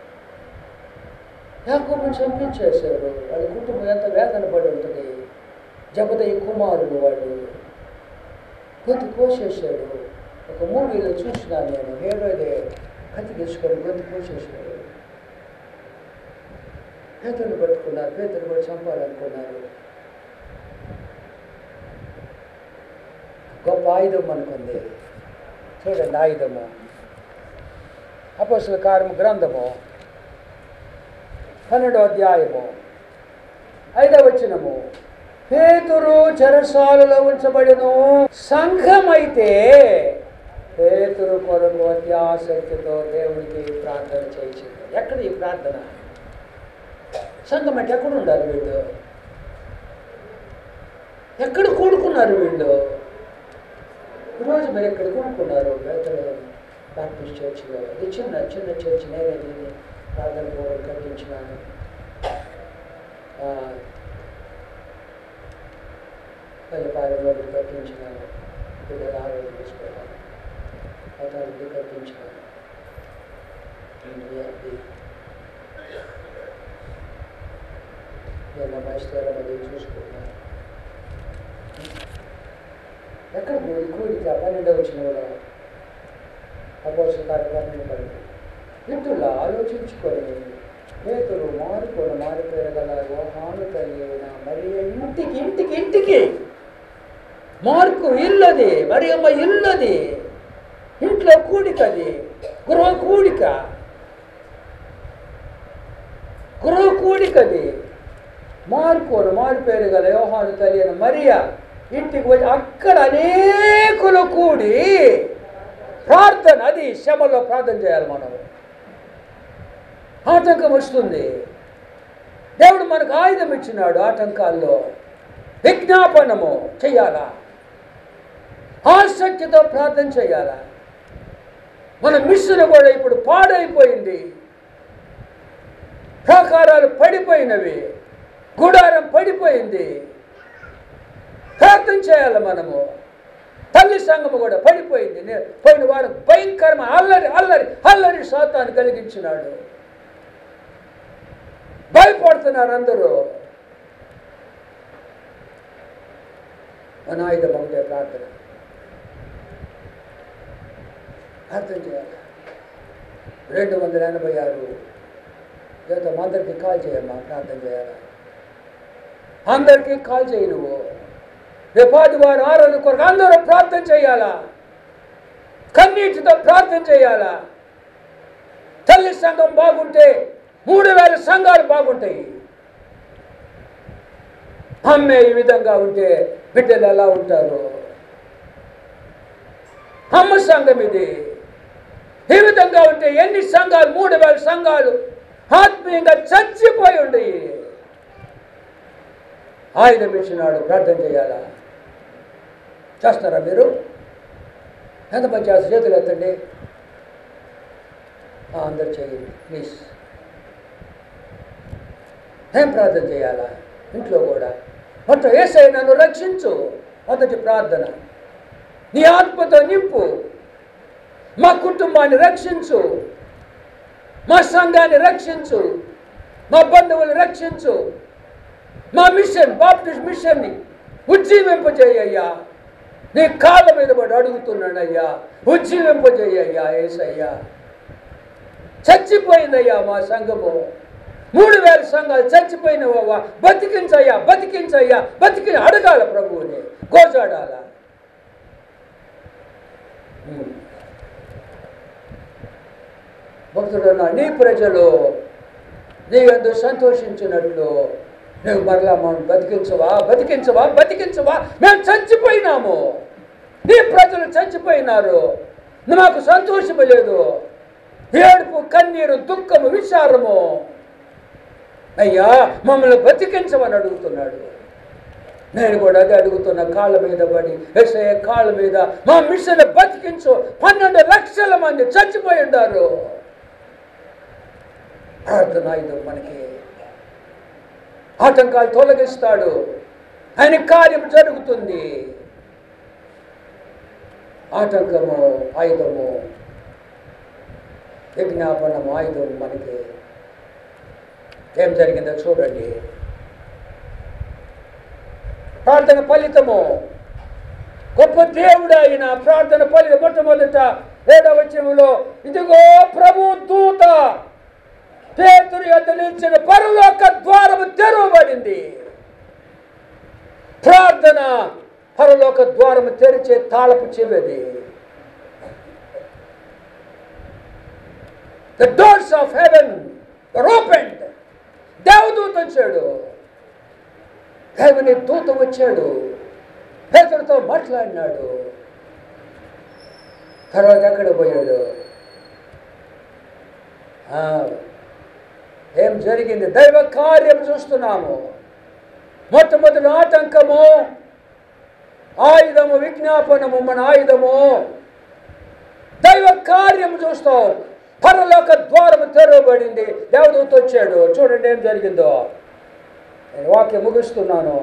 యాకోబుని చంపించేశారు, వాళ్ళ కుటుంబం ఎంత వేదన పడి ఉంటుంది. జబదయి కుమారుడు వాడు గొంతు కోసేశాడు. ఒక మూవీలో చూసినాను నేను, హీరోదే కత్తి తీసుకొని గొంతు కోసేశాడు. పేతురుని పట్టుకున్నారు, పేతురు కూడా చంపాలనుకున్నారు. గొప్ప ఆయుధం అనుకుంది. చూడండి ఆయుధము. అపోస్తలుల కార్యము గ్రంథము 12వ అధ్యాయము 5వ వచనము. పేతురు చెరసాలలో ఉంచబడెను. సంఘమైతే పేతురు కొరకు అత్యాసక్తితో దేవుడికి ప్రార్థన చేయించింది. ఎక్కడ ఈ ప్రార్థన? సంఘం అంటే ఎక్కడ ఉండాలి వీళ్ళు? ఎక్కడ కూడుకున్నారు వీళ్ళు? ఈరోజు మీరు ఎక్కడ కూడుకున్నారు? బెతలెహేం బాప్టిస్ట్ చర్చిలో. ఇది చిన్న చిన్న చర్చి. నేనే దీన్ని ప్రార్థన పూర్వం కట్టించినాను. పల్లెపాలెంలో కట్టించినాను. పిల్లలు ఆరోగ్యం తీసుకోవాలి. పతానికి కట్టించినాను. నేను మైస్తూరం అది చూసుకున్నాను. ఎక్కడ కూడిక 12వ వచనంలో అపోస్తలుల కార్యం 12 ఇటులా ఆలోచించుకొని పేతురు మారిపోయిన యోహాను తల్లి అయిన మరియ ఇంటికి మార్కు ఇల్లది, మరియమ్మ ఇల్లది, ఇంట్లో కూడికది, గృహ కూడికది. మారిపోయిన గల యోహాను తల్లి అయిన మరియ ఇంటికి వచ్చి అక్కడ అనేకులు కూడి ప్రార్థన, అది శ్రమలో ప్రార్థన చేయాలి. మనం ఆటంకం వస్తుంది. దేవుడు మనకు ఆయుధం ఇచ్చినాడు. ఆటంకాల్లో విజ్ఞాపనము చెయ్యాలా, ఆసక్తితో ప్రార్థన చేయాలా. మన మిషన్ కూడా ఇప్పుడు పాడైపోయింది. ప్రాకారాలు పడిపోయినవి, గుడారం పడిపోయింది. ప్రార్థన చేయాలి మనము. తల్లి సంఘము కూడా పడిపోయింది. పోయిన వారు భయంకరమైన అల్లరి అల్లరి అల్లరి సాతాను కలిగించినాడు. భయపడుతున్నారు అందరూ. మన ఆయుధం ఒకటే ప్రార్థన. ప్రార్థన చేయాలి. 286 జీతం అందరికీ కాల్ చేయమ్మా. ప్రార్థన చేయాలి. అందరికీ కాల్ చేయి. నువ్వు రేపు ఆదివారం 6 కొరకు అందరూ ప్రార్థన చేయాలా? కన్నీటితో ప్రార్థన చేయాలా? తల్లి సంఘం బాగుంటే 3000 సంఘాలు బాగుంటాయి. అమ్మే ఈ విధంగా ఉంటే బిడ్డలు ఎలా ఉంటారు? అమ్మ సంఘం ఇది. ఈ విధంగా ఉంటే ఎన్ని సంఘాలు? 3000 సంఘాలు ఆత్మీయంగా చచ్చిపోయి ఉండయి. ఆయుధం ఇచ్చినాడు. ప్రార్థన చేయాలా? చేస్తారా మీరు? ఎంతమంది చేస్తారు? చేతులు ఎత్తండి. అందరు చేయండి ప్లీజ్. ఏం ప్రార్థన చేయాలా? ఇంట్లో కూడా మొత్తం యేసయ్య నన్ను రక్షించు. మొదటి ప్రార్థన. నీ ఆత్మతో నింపు. మా కుటుంబాన్ని రక్షించు, మా సంఘాన్ని రక్షించు, మా బంధువులు రక్షించు, మా మిషన్ బాప్టిస్ట్ మిషన్ని ఉజ్జీవింపజేయ్యా. నీ కాళ్ళ మీద పడి అడుగుతున్నానయ్యా, ఉజ్జీవింపజేయ్యా యేసయ్యా. చచ్చిపోయిందయ్యా మా సంఘము. 3000 సంఘాలు చచ్చిపోయినవా. బతికించయ్యా, బతికించయ్యా, బతికి అడగాల ప్రభువుని, గోజాడాల. భక్తుడన్నా, నీ ప్రజలు నీ యందు సంతోషించినట్లు నువ్వు మరలా మనం బతికించవా, బతికించవా, బతికించవా. మేము చచ్చిపోయినాము, నీ ప్రజలు చచ్చిపోయినారు, మాకు సంతోషము లేదు. ఏడుపు, కన్నీరు, దుఃఖము, విచారము. అయ్యా మమ్మల్ని బతికించమని అడుగుతున్నాడు. నేను కూడా అదే అడుగుతున్నా. కాళ్ళ మీద పడి యేసయ్య కాళ్ళ మీద మా మిషన్ బతికించు. 12 లక్షల మంది చచ్చిపోయి ఉన్నారు. ప్రార్థన ఆయుధం మనకి. ఆటంకాలు తొలగిస్తాడు. ఆయన కార్యం జరుగుతుంది. ఆటంకము ఆయుధము, విజ్ఞాపనము ఆయుధం మనకి. ఏం జరిగిందో చూడండి. ప్రార్థన ఫలితము. గొప్ప దేవుడు ఆయన. ప్రార్థన ఫలితం మొట్టమొదట 7వ వచనంలో, ఇదిగో ప్రభు దూత పేతురు యొద్ద నిలిచిన పరలోక ద్వారము తెరవబడింది. ప్రార్థన పరలోక ద్వారము తెరిచే తాళపు చెవిది. The doors of heaven were opened. దేవదూత వచ్చాడు. దేవుని దూత వచ్చాడు. పేతురుతో మాట్లాడినాడు. తర్వాత ఎక్కడ పోయాడు? ఏం జరిగింది? దైవ కార్యం చూస్తున్నాము. మొట్టమొదటి ఆటంకము ఆయుధము, విజ్ఞాపనము మన ఆయుధము. దైవ కార్యం చూస్తాం. పరలోక ద్వారము తెరవబడింది. దేవదూత వచ్చాడు. చూడండి ఏం జరిగిందో. నేను వాక్యం ముగిస్తున్నాను.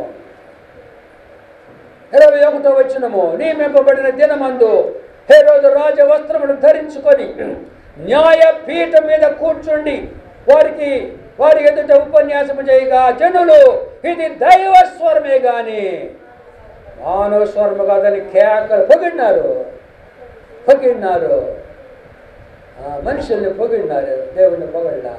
21వ వచనము, నియమింపబడిన దినమందు హేరోదు రాజ వస్త్రమును ధరించుకొని న్యాయపీఠం మీద కూర్చుండి వారి ఎదుట ఉపన్యాసము చేయగా జనులు ఇది దైవ స్వరమే గాని మానవ స్వరము కాదని కేకలు పొగిడినారు. మనుషుల్ని పొగిడినారు. దేవుని పొగడ్డా.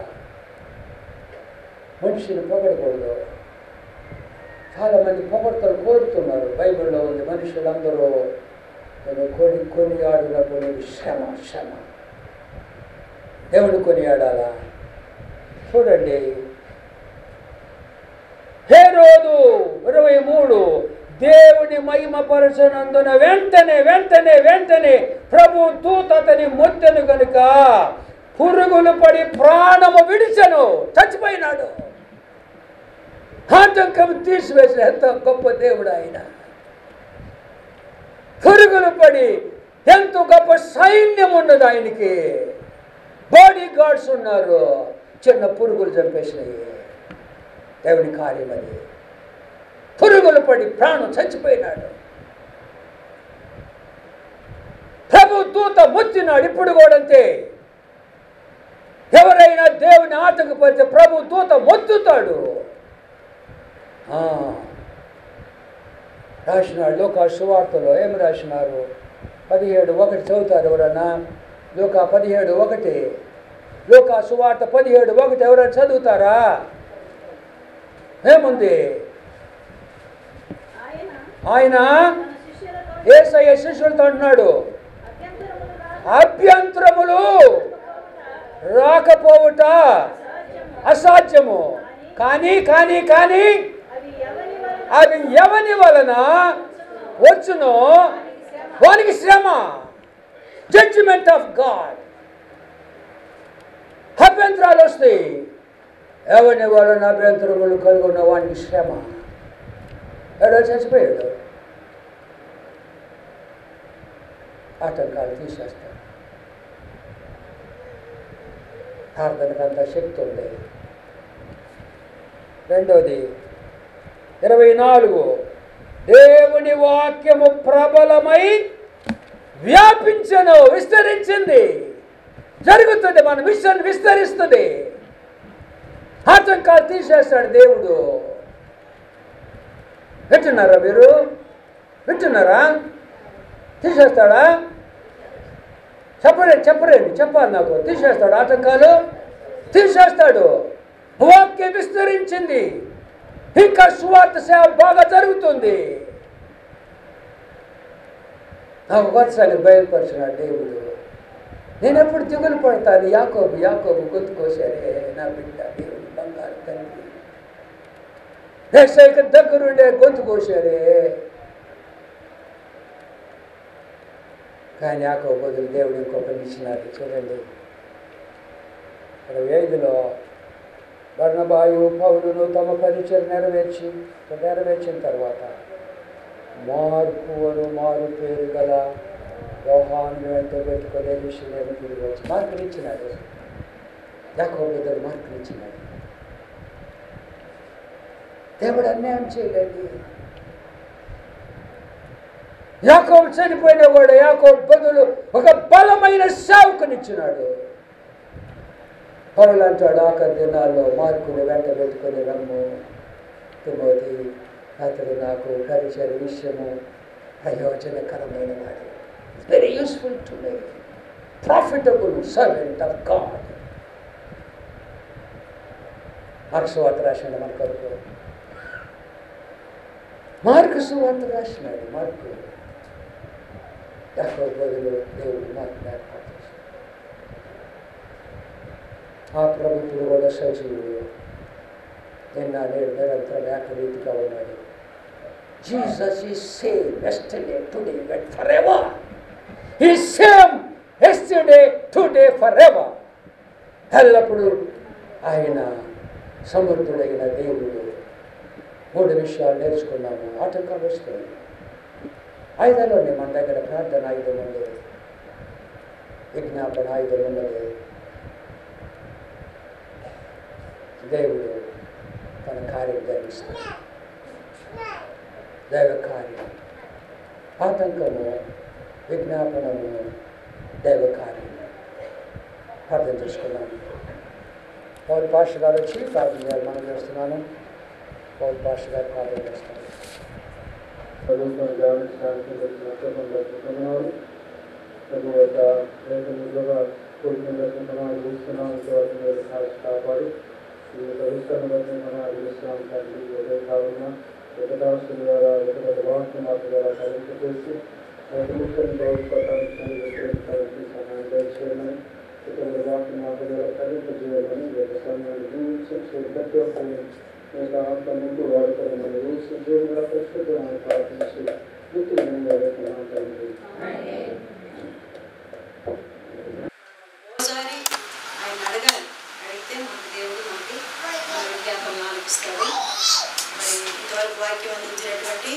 మనిషిని పొగడకూడదు. చాలా మంది పొగడతలు కోరుతున్నారు. బైబిల్లో ఉంది. మనుషులందరూ కొనియాడినప్పుడు శ్రమ దేవుని కొనియాడాలా? చూడండి. హేరోదు 23 దేవుని మహిమపరచనందున వెంటనే ప్రభు దూత అతని మొత్తెను గనుక పురుగులు పడి ప్రాణము విడిచెను. చచ్చిపోయినాడు. ఆటంకం తీసివేసిన ఎంత గొప్ప దేవుడు ఆయన. పురుగులు పడి ఎంత గొప్ప సైన్యం ఉన్నది ఆయనకి. బాడీ గార్డ్స్ ఉన్నారు, చిన్న పురుగులు చంపేసినాయి. దేవుని కార్యం అది. పురుగులు పడి ప్రాణం చచ్చిపోయినాడు. ప్రభు దూత మొత్తినాడు. ఇప్పుడు కూడా అంతే. ఎవరైనా దేవుని ఆటంకపరిస్తే ప్రభు దూత మొత్తుతాడు. రాసినాడు లోకా సువార్తలో. ఏమి రాసినారు? 17:1 చదువుతారు ఎవరన్నా? లోకా 17:1. లోకా సువార్త 17:1 ఎవరైనా చదువుతారా? ఏముంది? ఆయన యేసయ్య శిష్యులతో అంటున్నాడు, అభ్యంతరములు రాకపోవుట అసాధ్యము, కానీ కానీ కానీ అవి ఎవని వలన వచ్చునో వానికి శ్రమ. Judgement of God. అభ్యంతరాలు వస్తాయి. ఎవని వలన అభ్యంతరములు కలుగున్న వానికి శ్రమ. ఎవడో చచ్చిపోయాడు, ఆటంకాలు తీసేస్తాడు. ప్రార్థనకు అంత శక్తి ఉంది. రెండోది 24, దేవుని వాక్యము ప్రబలమై వ్యాపించను, విస్తరించింది. జరుగుతుంది, మన మిషన్ విస్తరిస్తుంది. ఆటంకాలు తీసేస్తాడు దేవుడు. వింటున్నారా మీరు? వింటున్నారా? తీసేస్తాడా? చెప్పాలి నాకు. తీసేస్తాడు, ఆటంకాలు తీసేస్తాడు. వాక్యం విస్తరించింది. ఇంకా సువార్త సేవ బాగా జరుగుతుంది. నాకు కొత్తసారి బయలుపరిచినాడు దేవుడు. నేను ఎప్పుడు దిగులు పడతాను. యాకోబు గొంతు కోసారే నా బిడ్డ, దేవుడు బంగారు తండ్రి. యేసయ్యకు దగ్గరుండే గొంతు కోసారే. కానీ యాకోబు బదులు దేవుడు ఇంకొకరిని ఇచ్చినాడు. చూడండి 25లో బర్నబాయు పౌలును తమ పరిచయం నెరవేర్చిన తర్వాత మారు పేరు గల యోహాను వెంట పెట్టుకునే విషయం తిరిగి వచ్చి మార్కులు ఇచ్చినాడు. యాకోబు బదులు మార్కులు ఇచ్చినాడు. దేవుడు అన్యాయం చేయలేండి. యాకోబు చనిపోయిన వాడు యాకోబు బదులు ఒక బలమైన సేవకునిచ్చినాడు. పౌలు అంటాడు, ఆఖరి దినాల్లో మార్కుని వెంట పెట్టుకుని రమ్ము తిమోతి, అతడు నాకు పరిచయ విషయము ప్రయోజనకరమైన వాడు. Very useful to me, profitable servant of God. Mark సువార్త రాసినాడు మన కొరకు. మార్కు సువార్త రాసినాడు. మార్కు యాకోబు బదులు దేవుడు మార్కుని ఏర్పాటు చేశాడు. ఆ ప్రభుత్వం కూడా సజీవుడు. నిన్న నేడు నిరంతరం ఏకరీతిగా ఉన్నాడు. Jesus is same yesterday, today and forever. He is same yesterday, today, forever. ఎల్లప్పుడూ ఆయన సమర్థుడైన దేవుడు. 3 విషయాలు నేర్చుకున్నాము. ఆటంకాలు వస్తాయి. ఆయుధాలు ఉన్నాయి మన దగ్గర. ప్రార్థన ఆయుధం ఉంది, విజ్ఞాపన ఆయుధం ఉన్నది. దేవుడు తన కార్యం జరిగిస్తాడు. దైవ కార్యం, ఆటంకము, విజ్ఞాపనము, దైవ కార్యం. ప్రార్థన చేసుకున్నాను. పౌలు పాస్టర్ గారు వచ్చి ప్రార్థన చేయాలి. మనం చేస్తున్నాను. పౌలు పాస్టర్ గారు ప్రార్థన చేస్తాను. కాపాడి ఈ భవిష్యత్తు బట్టి మనం అడిగిస్తున్నాం తండ్రి. ఏదో కావున వికటాస్తుల ద్వారా వాహన మార్పు ద్వారా కలిసి చేసి ముఖ్యం గౌరవపడటానికి సహాయం చేయమని, ఇతరుల వాహన మార్పు ద్వారా కలిసి చేయమని, సమయాన్ని జీవించి ప్రతి ఒక్కరిని యొక్క ఆత్మ ముందు వాడుకొని మనం ఊసి దేవుడు ప్రస్తుతం ప్రార్థించి నిత్యంగా వేస్తున్నాం తండ్రి. వాక్యం అందించినటువంటి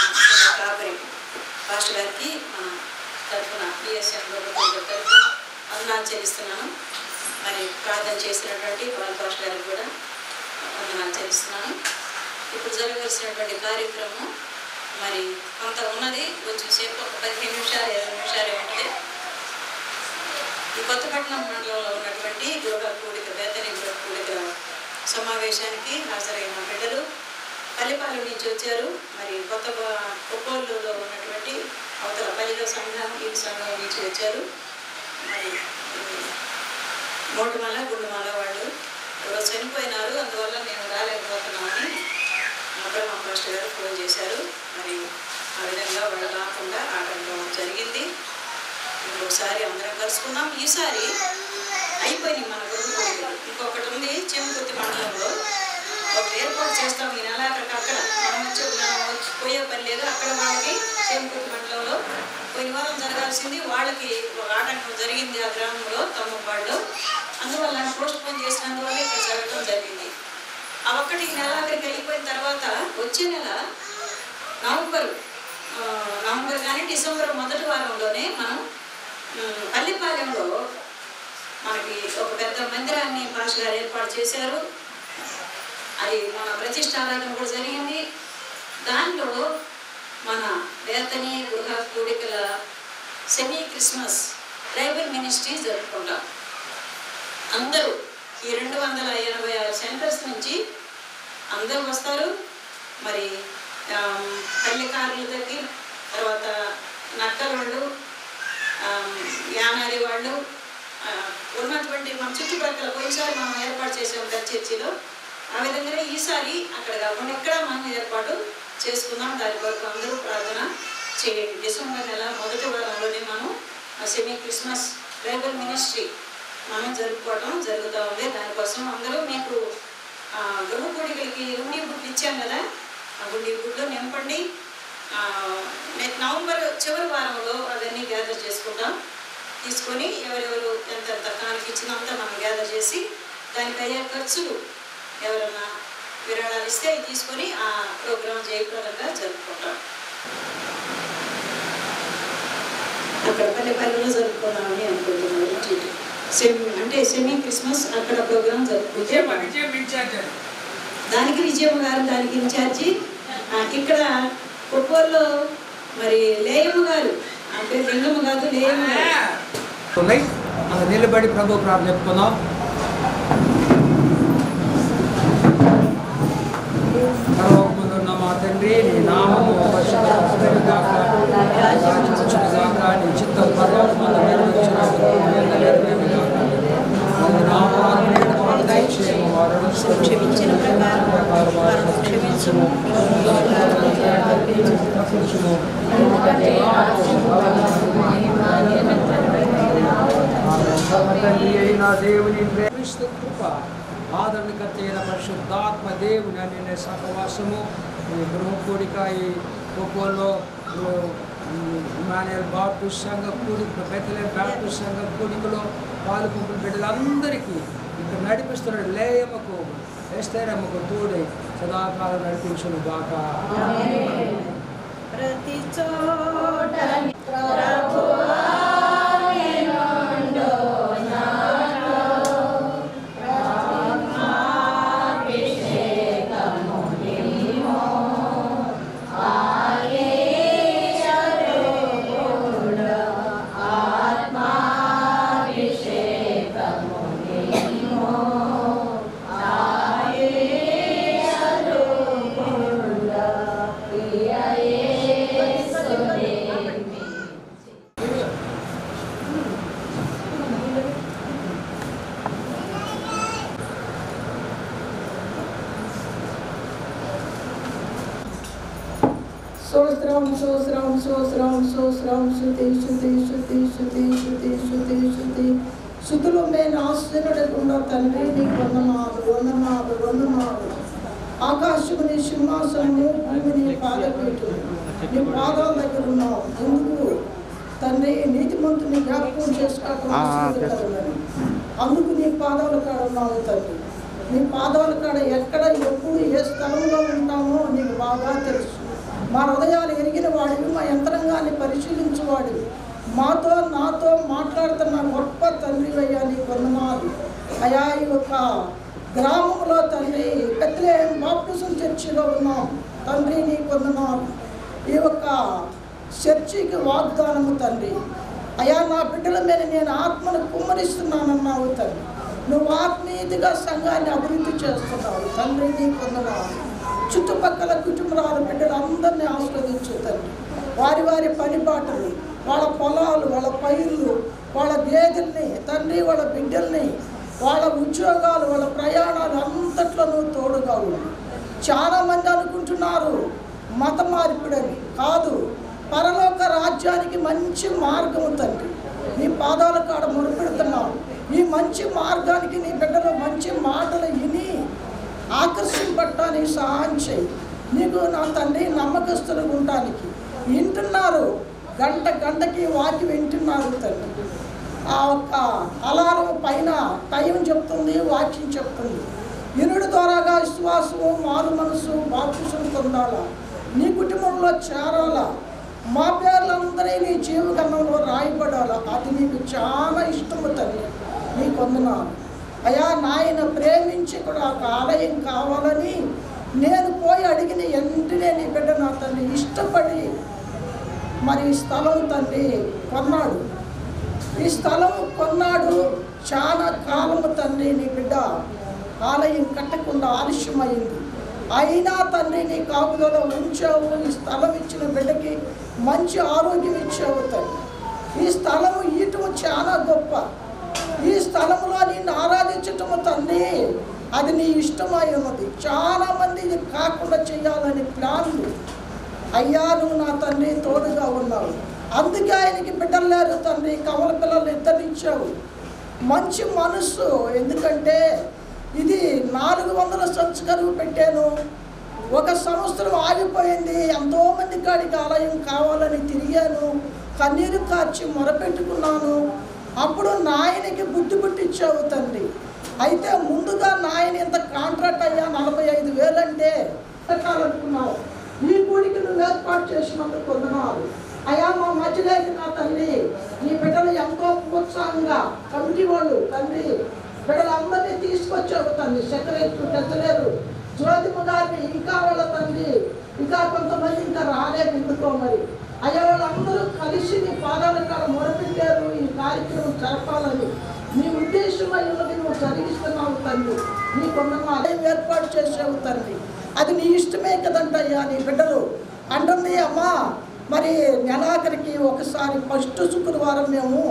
కాపరి పాస్టర్ గారికి మన తరఫున BSM తరఫున వందనాలు చెల్లిస్తున్నాను. మరి ప్రార్థన చేసినటువంటి పాల్పాష్ గారికి కూడా వందనాలు చెల్లిస్తున్నాను. ఇప్పుడు జరగవలసినటువంటి కార్యక్రమం మరి కొంత ఉన్నది, కొంచెం సేపు ఒక 15 నిమిషాలు 20 నిమిషాలు ఉంటే ఈ కొత్తపట్నం మండలంలో ఉన్నటువంటి గృహ కూడిక బేతని గృహ కూడిక సమావేశానికి హాజరైన బిడ్డలు పల్లిపాలెం నుంచి వచ్చారు. మరి కొత్త కొప్పోలులో ఉన్నటువంటి అవతల పల్లెల సంఘం ఈ సంఘం నుంచి వచ్చారు. మరి మోటుమల గుండుమల వాళ్ళు ఎవరో చనిపోయినారు, అందువల్ల మేము రాలేకపోతున్నామని బ్రహ్మ మాస్టర్ గారు ఫోన్ చేశారు. మరి ఆ విధంగా వాళ్ళు రాకుండా ఆటంకం జరిగింది. ఇంకొకసారి అందరం కలుసుకుందాం. ఈసారి అయిపోయింది మన గురువు కోరికలు. ఇంకొకటి ఉంది చెంకుర్తి మండలంలో ఒకటి ఏర్పాటు చేస్తాం ఈ నెల. అక్కడ మనం పోయే పని లేదు. అక్కడ వాళ్ళకి చెంకుర్తి మండలంలో పోయిన వారం జరగాల్సింది వాళ్ళకి ఆటంకం జరిగింది ఆ గ్రామంలో తమ్ముపాడులో. అందువల్ల పోస్ట్ పోన్ చేసినందువల్ల ఇక్కడ జరగడం జరిగింది. ఆ ఒక్కటి ఈ నెల అక్కడికి వెళ్ళిపోయిన తర్వాత వచ్చే నెల నవంబర్ కానీ డిసెంబర్ మొదటి వారంలోనే మనం పల్లిపాలెంలో మనకి ఒక పెద్ద మందిరాన్ని పాష గారు ఏర్పాటు చేశారు. అది మన ప్రతిష్టారాధన కూడా జరిగింది. దాంట్లో మన బేతని గృహ కూడికల సెమీ క్రిస్మస్ ట్రైబల్ మినిస్ట్రీ జరుపుకుంటాం. అందరూ ఈ 286 సెంటర్స్ నుంచి అందరూ వస్తారు. మరి పల్లెకారుల దగ్గర, తర్వాత నక్కల వాళ్ళు, యానారి వాళ్ళు ఉన్నటువంటి మన చుట్టుపక్కల పోయినసారి మనం ఏర్పాటు చేసాం కదా చర్చిలో. ఆ విధంగానే ఈసారి అక్కడ కాకుండా ఇక్కడ మనం ఏర్పాటు చేసుకుందాం. దాని కొరకు అందరూ ప్రార్థన చేయండి. డిసెంబర్ నెల మొదటి వారంలోనే మనం సెమీ క్రిస్మస్ ట్రైబల్ మినిస్ట్రీ మనం జరుపుకోవడం జరుగుతూ ఉంది. దానికోసం అందరూ మీకు గృహ కోడికలకి గుండి బుడ్లు ఇచ్చాం కదా, ఆ గుండి బుడ్లు నింపండి. నవంబర్ చివరి వారంలో అవన్నీ గ్యాదర్ చేసుకుంటాం. తీసుకొని ఎవరెవరు ఎంత కానికి ఇచ్చినంత మనం గ్యాదర్ చేసి దానికి అయ్యే ఖర్చులు ఎవరన్నా విరాళాలు ఇస్తే అవి తీసుకొని ఆ ప్రోగ్రాం జయప్రదంగా జరుపుకుంటాం. అక్కడ పల్లెపల్లిలో జరుపుకున్నామని అనుకుంటున్నాను. అంటే సెమీ క్రిస్మస్ అక్కడ ప్రోగ్రాం జరుపుకుంటాం. దానికి విజయమ్మ గారు దానికి ఇన్ఛార్జి. ఇక్కడ కొప్పూరులో మరి లేయమ్మ గారు, అంటే లింగమ్మ కాదు లేయమ్మ గారు నిలబడి ప్రభు ప్రార్థన చెప్పుకుందాం. పరలోకమందున్న మా తండ్రి, నీ నామము పరిశుద్ధపరచబడుగాక, రాజ్యముచ్చుగాక, నీ చిత్తం పరలోకమందు నెరవేర్చుగాక, నా ఆహారము నేడు మాకు దయచేయము, వారు క్షమించిన ప్రకారం వారిని క్షమించుము, తప్పించుము. తండ్రి అయిన దేవుని క్రీస్తు కృప, ఆదరణకర్త అయిన పరిశుద్ధాత్మ దేవుని అనే సహవాసము ఈ గృహ కూడిక ఈ కొప్పోల్లో ఇమానుయేల్ బాప్టిస్ట్ సంఘ కూడిక, బెతలేం బాప్టిస్ట్ సంఘ కూడికలో పాల్గొంటున్న బిడ్డలందరికీ ఇక్కడ నడిపిస్తున్నాడు. లేయమ్మకు ఎస్తేరమ్మకు తోడై సదాకాలం నడిపించును గాక. ప్రతి చోట శుద్ధులు మేము ఆశ్చర్యకుండా తండ్రి నీకు వందనాలు వందనాలు వందనాలు. ఆకాశము నీ సింహాసనము, భూమి నీ పాదపీఠం, నీ పాదాల దగ్గర ఉన్నావు. ఎందుకు తండ్రి నీతిమంతుని జ్ఞాపకం చేసుకోవడం అందుకు నీ పాదాల కాడ ఉన్నావు తండ్రి. నీ పాదాల కాడ ఎక్కడ ఎప్పుడు ఏ స్థలంలో ఉంటామో నీకు బాగా తెలుసు. మా హృదయాలు ఎరిగిన వాడివి, మా యంత్రాంగాన్ని పరిశీలించేవాడివి. నాతో మాట్లాడుతున్న గొప్ప తండ్రి అయ్యా నీ వందనాలు అయ్యా. ఈ యొక్క గ్రామంలో తండ్రి బెత్లెహేం బాప్టిజం చర్చిలో ఉన్నాం తండ్రి నీ వందనాలు. ఈ యొక్క చర్చికి వాగ్దానము తండ్రి అయ్యా, నా బిడ్డల మీద నేను ఆత్మను కుమ్మరిస్తున్నానన్నావు తండ్రి. నువ్వు ఆత్మీయతగా సంఘాన్ని అభివృద్ధి చేస్తున్నావు తండ్రి నీ వందనాలు. చుట్టుపక్కల కుటుంబాల బిడ్డలందరినీ ఆస్వాదించు తండ్రి. వారి వారి పనిబాటలు, వాళ్ళ పొలాలు, వాళ్ళ పైర్లు, వాళ్ళ గేదెల్ని తండ్రి, వాళ్ళ బిడ్డల్ని, వాళ్ళ ఉద్యోగాలు, వాళ్ళ ప్రయాణాలు అంతట్లో నువ్వు తోడుగా ఉండు. చాలామంది అనుకుంటున్నారు మత మార్పిడని. కాదు, పరలోక రాజ్యానికి మంచి మార్గము తండ్రి. నీ పాదాల కాడ ముడిపెడుతున్నావు. ఈ మంచి మార్గానికి నీ బిడ్డలు మంచి మాటలు విని ఆకర్షింపట్టానికి సహాయం చేయి. నీకు నా తండ్రి నమ్మకస్తులు ఉండటానికి వింటున్నారు, గంటకి వాకి వింటున్నారు తండ్రి. ఆ ఒక్క అలారం పైన టైం చెప్తుంది, వాక్యం చెప్తుంది. ఇనుడి ద్వారాగా విశ్వాసము, మారు మనసు, బాప్తిసం పొందాలా, నీ కుటుంబంలో చేరాలా, మా పేర్లందరి నీ జీవగణంలో రాయబడాలా. అది నీకు చాలా ఇష్టము తండ్రి నీకు వందనాలు అయ్యా. నాయన ప్రేమించి కూడా ఒక ఆలయం కావాలని నేను పోయి అడిగిన వెంటనే నీ బిడ్డ నా తండ్రి ఇష్టపడి మరి ఈ స్థలం తండ్రి కొన్నాడు. ఈ స్థలం కొన్నాడు. చాలా కాలము తండ్రి నీ బిడ్డ ఆలయం కట్టకుండా ఆలస్యమైంది. అయినా తండ్రి నీ కాపులలో ఉంచావు. ఈ స్థలం ఇచ్చిన బిడ్డకి మంచి ఆరోగ్యం ఇచ్చావు తండ్రి. ఈ స్థలము ఇయటం చాలా గొప్ప. ఈ స్థలంలో నిన్ను ఆరాధించటము తండ్రి అది నీ ఇష్టమై ఉన్నది. చాలామంది ఇది కాకుండా చేయాలని ప్లాన్లు అయ్యా. నువ్వు నా తండ్రి తోడుగా ఉన్నావు. అందుకే ఆయనకి బిడ్డలు లేరు తండ్రి. కమల పిల్లలు ఇద్దరిచ్చావు. మంచి మనస్సు. ఎందుకంటే ఇది 400 సంస్కరణలు పెట్టాను. 1 సంవత్సరం ఆగిపోయింది. ఎంతోమంది కాడికి ఆలయం కావాలని తిరిగాను. కన్నీరు కార్చి మొరపెట్టుకున్నాను. అప్పుడు నాయనకి బుద్ధి పుట్టించావు తండ్రి. అయితే ముందుగా నాయన ఇంత కాంట్రాక్ట్ అయ్యా 45,000 అంటే కట్టాలనుకున్నావు. ఈ గుడికి నువ్వు ఏర్పాటు చేసినందుకు వందనాలు అయ్యా. మా మధ్యలోకి నా తండ్రి నీ బిడ్డలు ఎంతో ప్రోత్సాహంగా కమిటీ వాళ్ళు తండ్రి బిడ్డలందరినీ తీసుకొచ్చావు తండ్రి. సెక్రటరీ పెద్దలేరు, జ్యోతిమ గారిని, ఇంకా వాళ్ళ తండ్రి ఇంకా కొంతమంది ఇంకా రాలేదు ఎందుకో మరి. అయ్యా వాళ్ళందరూ కలిసి నీ పాదాల కాడ మొరపెట్టారు ఈ కార్యక్రమం జరపాలని. నీ ఉద్దేశమై ఉన్నది నువ్వు జరిగిస్తున్నావు తండ్రి. నీ కొంత ఆలయం ఏర్పాటు చేసావు తండ్రి. అది నీ ఇష్టమే కదంటయ్యా. నీ బిడ్డలు అంటుంది అమ్మా మరి నెలాఖరికి ఒకసారి ఫస్ట్ శుక్రవారం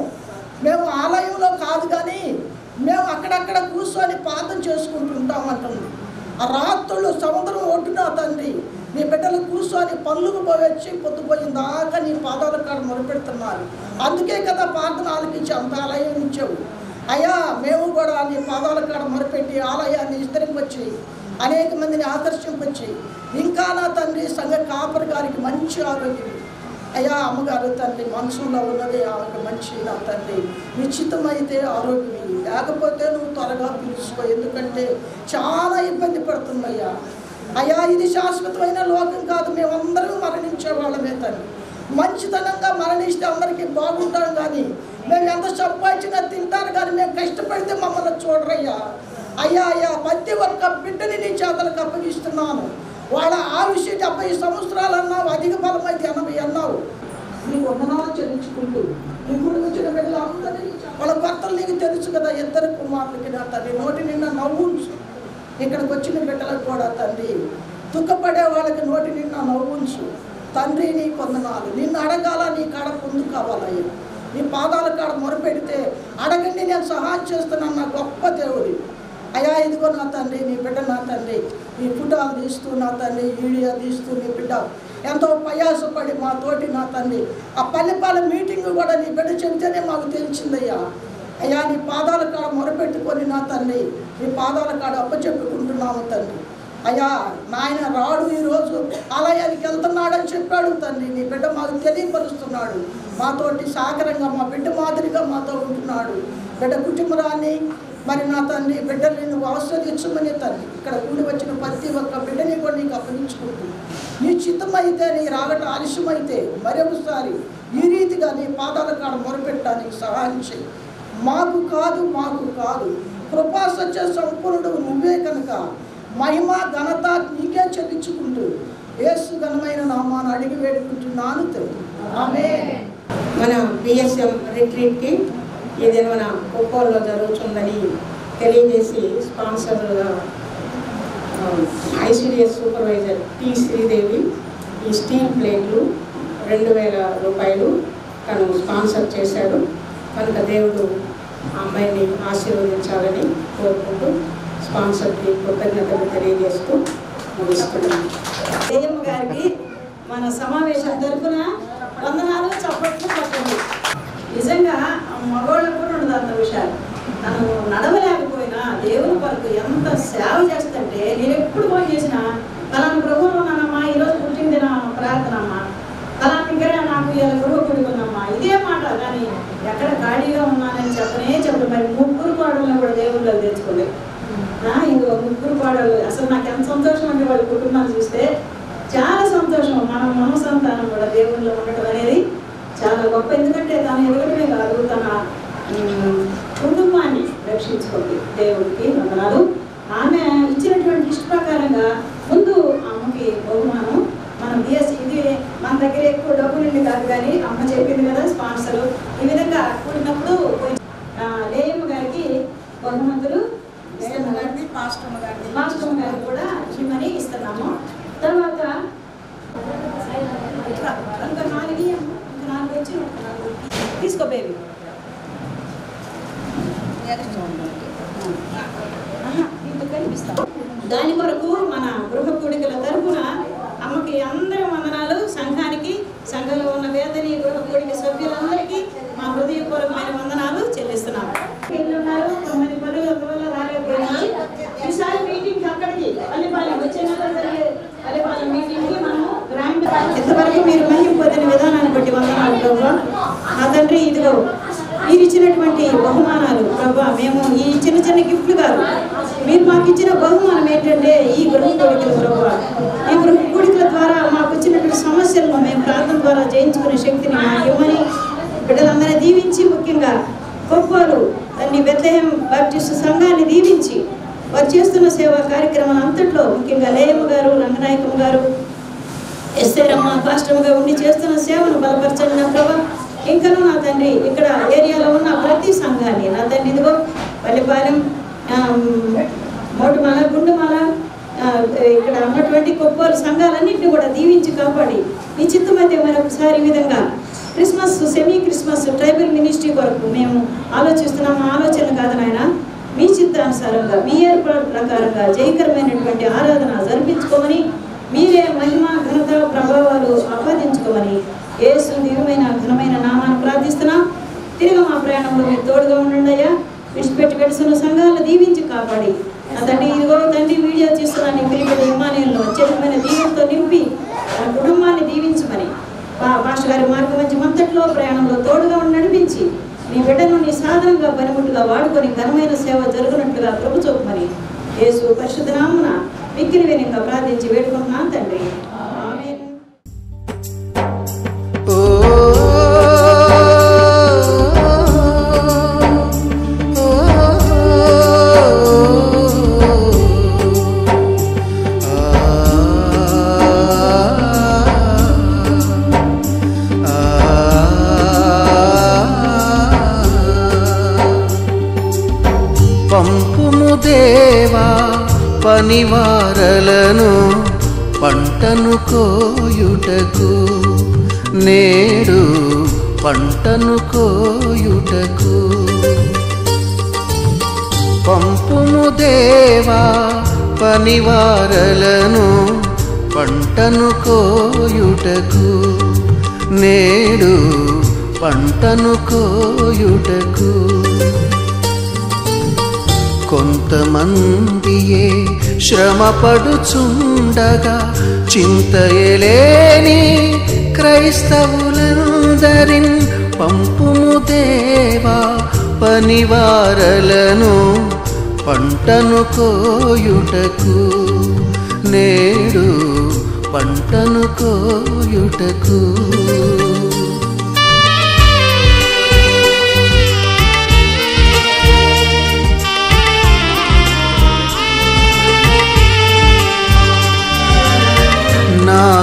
మేము ఆలయంలో కాదు కానీ మేము అక్కడక్కడ కూర్చొని ప్రార్థన చేసుకుంటుంటామంటుంది. ఆ రాత్రులు సముద్రం ఒడ్డున తండ్రి నీ బిడ్డలు కూర్చొని పనులకు పోవచ్చి పొద్దుపోయిన దాకా నీ పాదాల కాడ మొదలుపెడుతున్నారు. అందుకే కదా ప్రార్థన ఆలకించి అంత ఆలయం ఇచ్చావు అయ్యా. మేము కూడా నీ పాదాల కాడ మొదలుపెట్టి ఆలయాన్ని విస్తరింపచ్చి అనేక మందిని ఆకర్షింపచ్చి ఇంకా నా తండ్రి సంఘ కాపరి గారికి మంచి ఆరోగ్యం అయ్యా. అమ్మగారు తండ్రి మనసులో ఉన్నది ఆమెకు మంచి నా తండ్రి నిశ్చితమైతే ఆరోగ్యం, లేకపోతే నువ్వు త్వరగా పిలుచుకో. ఎందుకంటే చాలా ఇబ్బంది పడుతుందయ్యా. అయ్యా ఇది శాశ్వతమైన లోకం కాదు. మేమందరం మరణించే వాళ్ళమే తండ్రి. మంచితనంగా మరణిస్తే అందరికీ బాగుంటాం కానీ మేము ఎంత సంపాదించినా తింటారు కానీ మేము కష్టపడితే మమ్మల్ని చూడరయ్యా. అయ్యా ప్రతి ఒక్క బిడ్డని నీ చేతలకు అప్పగిస్తున్నాను. వాళ్ళ ఆయుష్య 70 సంవత్సరాలు అన్నావు, అధిక బలం అయితే 80 అన్నావు. నీ వందనాలు చెల్లించుకుంటూ ఇప్పుడు వచ్చిన బిడ్డలందరినీ వాళ్ళ భర్తలు నీకు తెలుసు కదా. 2 కుమారులకి నా తండ్రి నోటి నిండా నవ్వుంచు. ఇక్కడికి వచ్చిన బిడ్డలకు కూడా తండ్రి దుఃఖపడే వాళ్ళకి నోటి నిండా నవ్వుంచు తండ్రి. నీ వందనాలు. నిన్ను అడగాల, నీ కాడ పొందు కావాలయ్యా. నీ పాదాల కాడ మొరపెడితే అడగండి నేను సహాయం చేస్తున్నాను నా గొప్ప దేవుడి అయ్యా. ఇదిగో నా తండ్రి నీ బిడ్డ నా తండ్రి ఈ ఫుటాలు తీస్తూ నా తండ్రి వీడియో తీస్తూ నీ బిడ్డ ఎంతో ప్రయాసపడి మా తోటి నా తండ్రి ఆ పల్లెపాల మీటింగ్ కూడా నీ బిడ్డ చెబితేనే మాకు తెలిసిందయ్యా. అయ్యా నీ పాదాల కాడ మొరపెట్టుకొని నా తండ్రి నీ పాదాల కాడ అప్పచెప్పుకుంటున్నాము తండ్రి. అయ్యా నాయన రాడు ఈరోజు ఆలయానికి వెళ్తున్నాడని చెప్పాడు తండ్రి. నీ బిడ్డ మాకు తెలియపరుస్తున్నాడు. మాతోటి సాగరంగా మా బిడ్డ మాదిరిగా మాతో ఉంటున్నాడు. బిడ్డ కుటుంబరాన్ని మరి నా తండ్రి బిడ్డల్ని నువ్వు ఆస్వాదించమని తండ్రి ఇక్కడ కూడి వచ్చిన ప్రతి ఒక్క బిడ్డని కూడా నీకు అప్పగించుకుంటూ నీ చిత్తమైతే నీ రాగట ఆలస్యమైతే మరొకసారి ఈ రీతిగా నీ పాదాల కాడ మొరపెట్టడానికి సహాయం చేయి. మాకు కాదు కృపా సత్య సంపూర్ణుడు నువ్వే కనుక మహిమ ఘనత నీకే చెల్లించుకుంటూ యేసు ఘనమైన నామాన్ని అడిగి వేడుకుంటున్నాను తండ్రి. ఆమేన్. మన బిఎస్ఎం రిట్రీట్కి ఇది మన ఒక్కోల్లో జరుగుతుందని తెలియజేసి స్పాన్సర్గా ఐసిడిఎస్ సూపర్వైజర్ టి శ్రీదేవి ఈ స్టీల్ ప్లేట్లు 2000 రూపాయలు తను స్పాన్సర్ చేశాడు కనుక దేవుడు ఆ అమ్మాయిని ఆశీర్వదించాలని కోరుకుంటూ స్పాన్సర్కి కృతజ్ఞతలు తెలియజేస్తూ ముగిస్తున్నాను. దేయమ్మ గారికి మన సమావేశం తరఫున వందనాలు, చప్పట్లు పట్టండి. నిజంగా మగవాళ్ళకు కూడా ఉండదు అంత విషయాలు. తను నడవలేకపోయినా దేవుని కొరకు ఎంత సేవ చేస్తుంటే నేను ఎప్పుడు ఫోన్ చేసినా తనను ప్రభువులో ఉన్నానమ్మా, ఈరోజు పుట్టింది నా ప్రార్థన అమ్మా, తన దగ్గర నాకు ఇలా గృహ కుడుకుందమ్మా, ఇదే మాట. కానీ ఎక్కడ ఖాళీగా ఉన్నానని చెప్పదు. మరి 3 కోడలను కూడా దేవుళ్ళలో తెచ్చుకోలేదు. ఇంకో 3 కోడలు అసలు నాకు ఎంత సంతోషం అంటే వాళ్ళ కుటుంబాన్ని చూస్తే చాలా సంతోషం. మన సంతానం కూడా దేవుళ్ళలో ఉండటం అనేది చాలా గొప్ప. ఎందుకంటే తను ఎదగడమే కాదు, తన కుటుంబాన్ని రక్షించుకోండి. దేవుడికి వందనాలు. ఆమె ఇచ్చినటువంటి ఇష్ట ప్రకారంగా ముందు అమ్మకి బహుమానం మనం ఇది మన దగ్గర ఎక్కువ డబ్బు నుండి కాదు, కానీ అమ్మ చెప్పింది కదా స్పాన్సర్ ఈ విధంగా కూడినప్పుడు లేయమ్మ గారికి బహుమతులు మాస్టర్ గారికి కూడా ఇమ్మని ఇస్తున్నాము. తర్వాత ఇంకా 4 వచ్చి తీసుకో బేబీ. దాని కొరకు మన గృహ కూడికల తరఫున అమ్మకి అందరి వందనాలు. సంఘానికి, సంఘంలో ఉన్న వేదని గృహ కూడిక సభ్యులందరికీ మా హృదయపూర్వకమైన వందనాలు చెల్లిస్తున్నాము. ఉన్నారు 9 పనులు అందువల్ల రాలేకపోయినారు. ఈసారి మీటింగ్ అక్కడికి పల్లిపాలెం వచ్చే నెల జరిగే పల్లిపాలెం మీటింగ్కి మనము గ్రాండ్. ఇంతవరకు మీరు మహిమ పొందిన విధానాన్ని బట్టి వందనాలు ప్రభా. నా తండ్రి, ఇదిగో మీరు ఇచ్చినటువంటి బహుమానాలు ప్రభా, మేము ఈ చిన్న గిఫ్ట్లు కాదు, మీరు మాకు ఇచ్చిన బహుమానం ఏంటంటే ఈ గృహ కూడికలు ప్రభా. ఈ గృహ కూడికల ద్వారా మాకు వచ్చినటువంటి సమస్యలను మేము ప్రార్థన ద్వారా జయించుకునే శక్తిని మాకు ఇవ్వమని బిడ్డలందరినీ దీవించి, ముఖ్యంగా కొప్పోలు అన్ని బెత్లెహేం బాప్టిస్టు సంఘాన్ని దీవించి వారు చేస్తున్న సేవా కార్యక్రమాలు అంతట్లో ముఖ్యంగా లేయమ్మ గారు, రంగనాయకమ్మ గారు, ఎస్ఐరమ్మ పాస్టర్గా ఉండి చేస్తున్న సేవను బలపరచండి నా ప్రభా. ఇంకనూ నా తండ్రి ఇక్కడ ఏరియాలో ఉన్న ప్రతి సంఘాన్ని నా తండ్రి ఇదిగో పల్లిపాలెం, మోటుమాల, గుండుమాల, ఇక్కడ ఉన్నటువంటి కొప్పోలు సంఘాలన్నింటినీ కూడా దీవించి కాపాడి ఈ చిత్తమైతే మరొకసారి ఈ విధంగా Christmas, semi Christmas tribal ministry కొరకు మేము ఆలోచిస్తున్నాం. మా ఆలోచన కాదు నాయన, మీ చిత్తానుసారంగా మీ ఏర్పాటు ప్రకారంగా జయకరమైనటువంటి ఆరాధన జరిపించుకోమని, మీరే మహిమ ఘనత ప్రభావాలు ఆపాదించుకోమని యేసు దివ్యమైన ఘనమైన నామాన్ని ప్రార్థిస్తున్నాం. తిరిగి మా ప్రయాణంలో మీరు తోడుగా ఉండండి అయ్యా. విడిచిపెట్టి పెడుతున్న సంఘాలను దీవించి కాపాడి నా తండ్రి ఇదిగో తండ్రి వీడియో చేస్తున్నాను పిలిపెట్టి హిమాలయంలో అత్యధికమైన దీవెనతో నింపి నా కుటుంబాన్ని దీవించమని మాస్టర్ గారి మార్గం మంచి మొత్తట్లో ప్రయాణంలో తోడుగా నడిపించి నీ బిడ్డను నీ సాధనంగా పనిముట్టుగా వాడుకొని ఘనమైన సేవ జరుగునట్లుగా కృప చూపమని యేసు పరిశుద్ధ నామమున మిక్కిలి వినయంగా ప్రార్థించి వేడుకుంటున్నాను తండ్రి. ఆమేన్. పంపుము దేవా పనివారలను పంటను కోయుటకు, నేడు పంటను కోయుటకు. పంపుము దేవా పనివారలను పంటను కోయుటకు, నేడు పంటను కోయుటకు. కొంతమందియే శ్రమపడుచుండగా చింతయలేని క్రైస్తవులందరిన్ పంపుము దేవా పనివారలను పంటను కోయుటకు, నేడు పంటను కోయుటకు.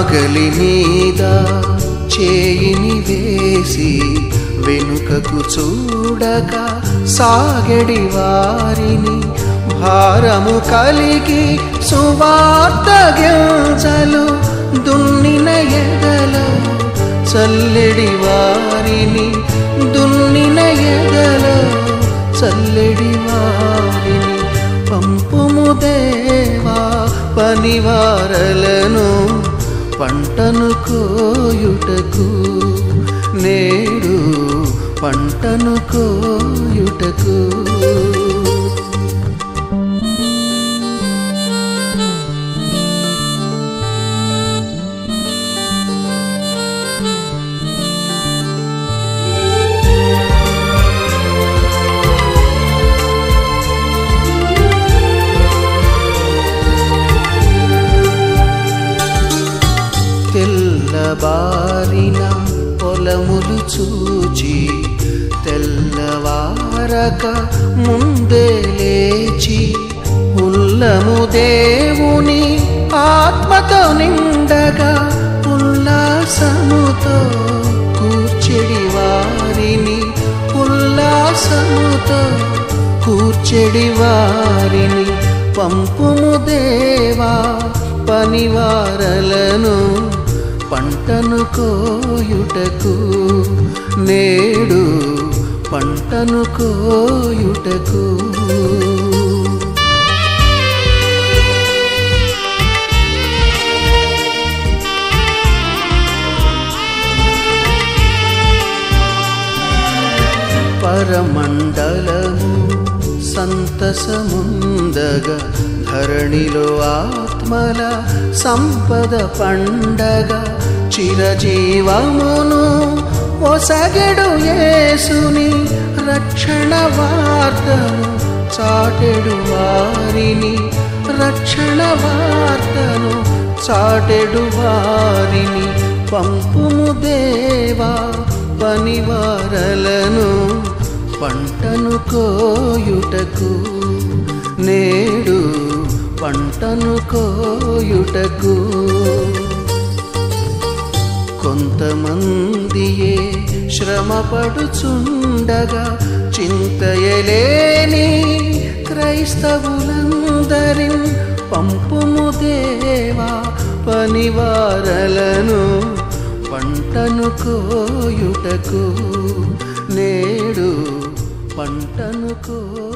ఆకలి మీద చేయిని వేసి వెనుకకు చూడక సాగడి వారిని, భారము కలిగి సువార్త గింజలు దున్నిన ఎదలో చల్లెడి వారిని, దున్నిన ఎదలో చల్లెడి వారిని పంపుము దేవా. పనివారలను పంటను కోయుటకు, నేడు పంటను కోయుటకు. తెల్లబారిన పొలములు చూచి తెల్లవారక ముందే లేచి, ఉల్లము దేవుని ఆత్మతో నిండగా ఉల్లాసముతో కూర్చెడి వారిని, ఉల్లాసముతో కూర్చెడి వారిని పంపుము దేవా. పనివారలను పంటను కోయుటకు, నేడు పంటను కోయుటకు. పరమండలము సంతసముందగా, ధరణిలో ఆత్మల సంపద పండగ, చిరజీవమును ఒసగెడు యేసుని రక్షణ వార్తను చాటెడు వారిని, రక్షణ వార్తను చాటెడు వారిని పంపుము దేవా. పనివారలను పంటను కోయుటకు, నేడు పంటను కోయుటకు. కొంతమందియే శ్రమపడుచుండగా చింతయలేని క్రైస్తవులందరిన్ పంపుము దేవా. పనివారలను పంటను కోయుటకు, నేడు పంటను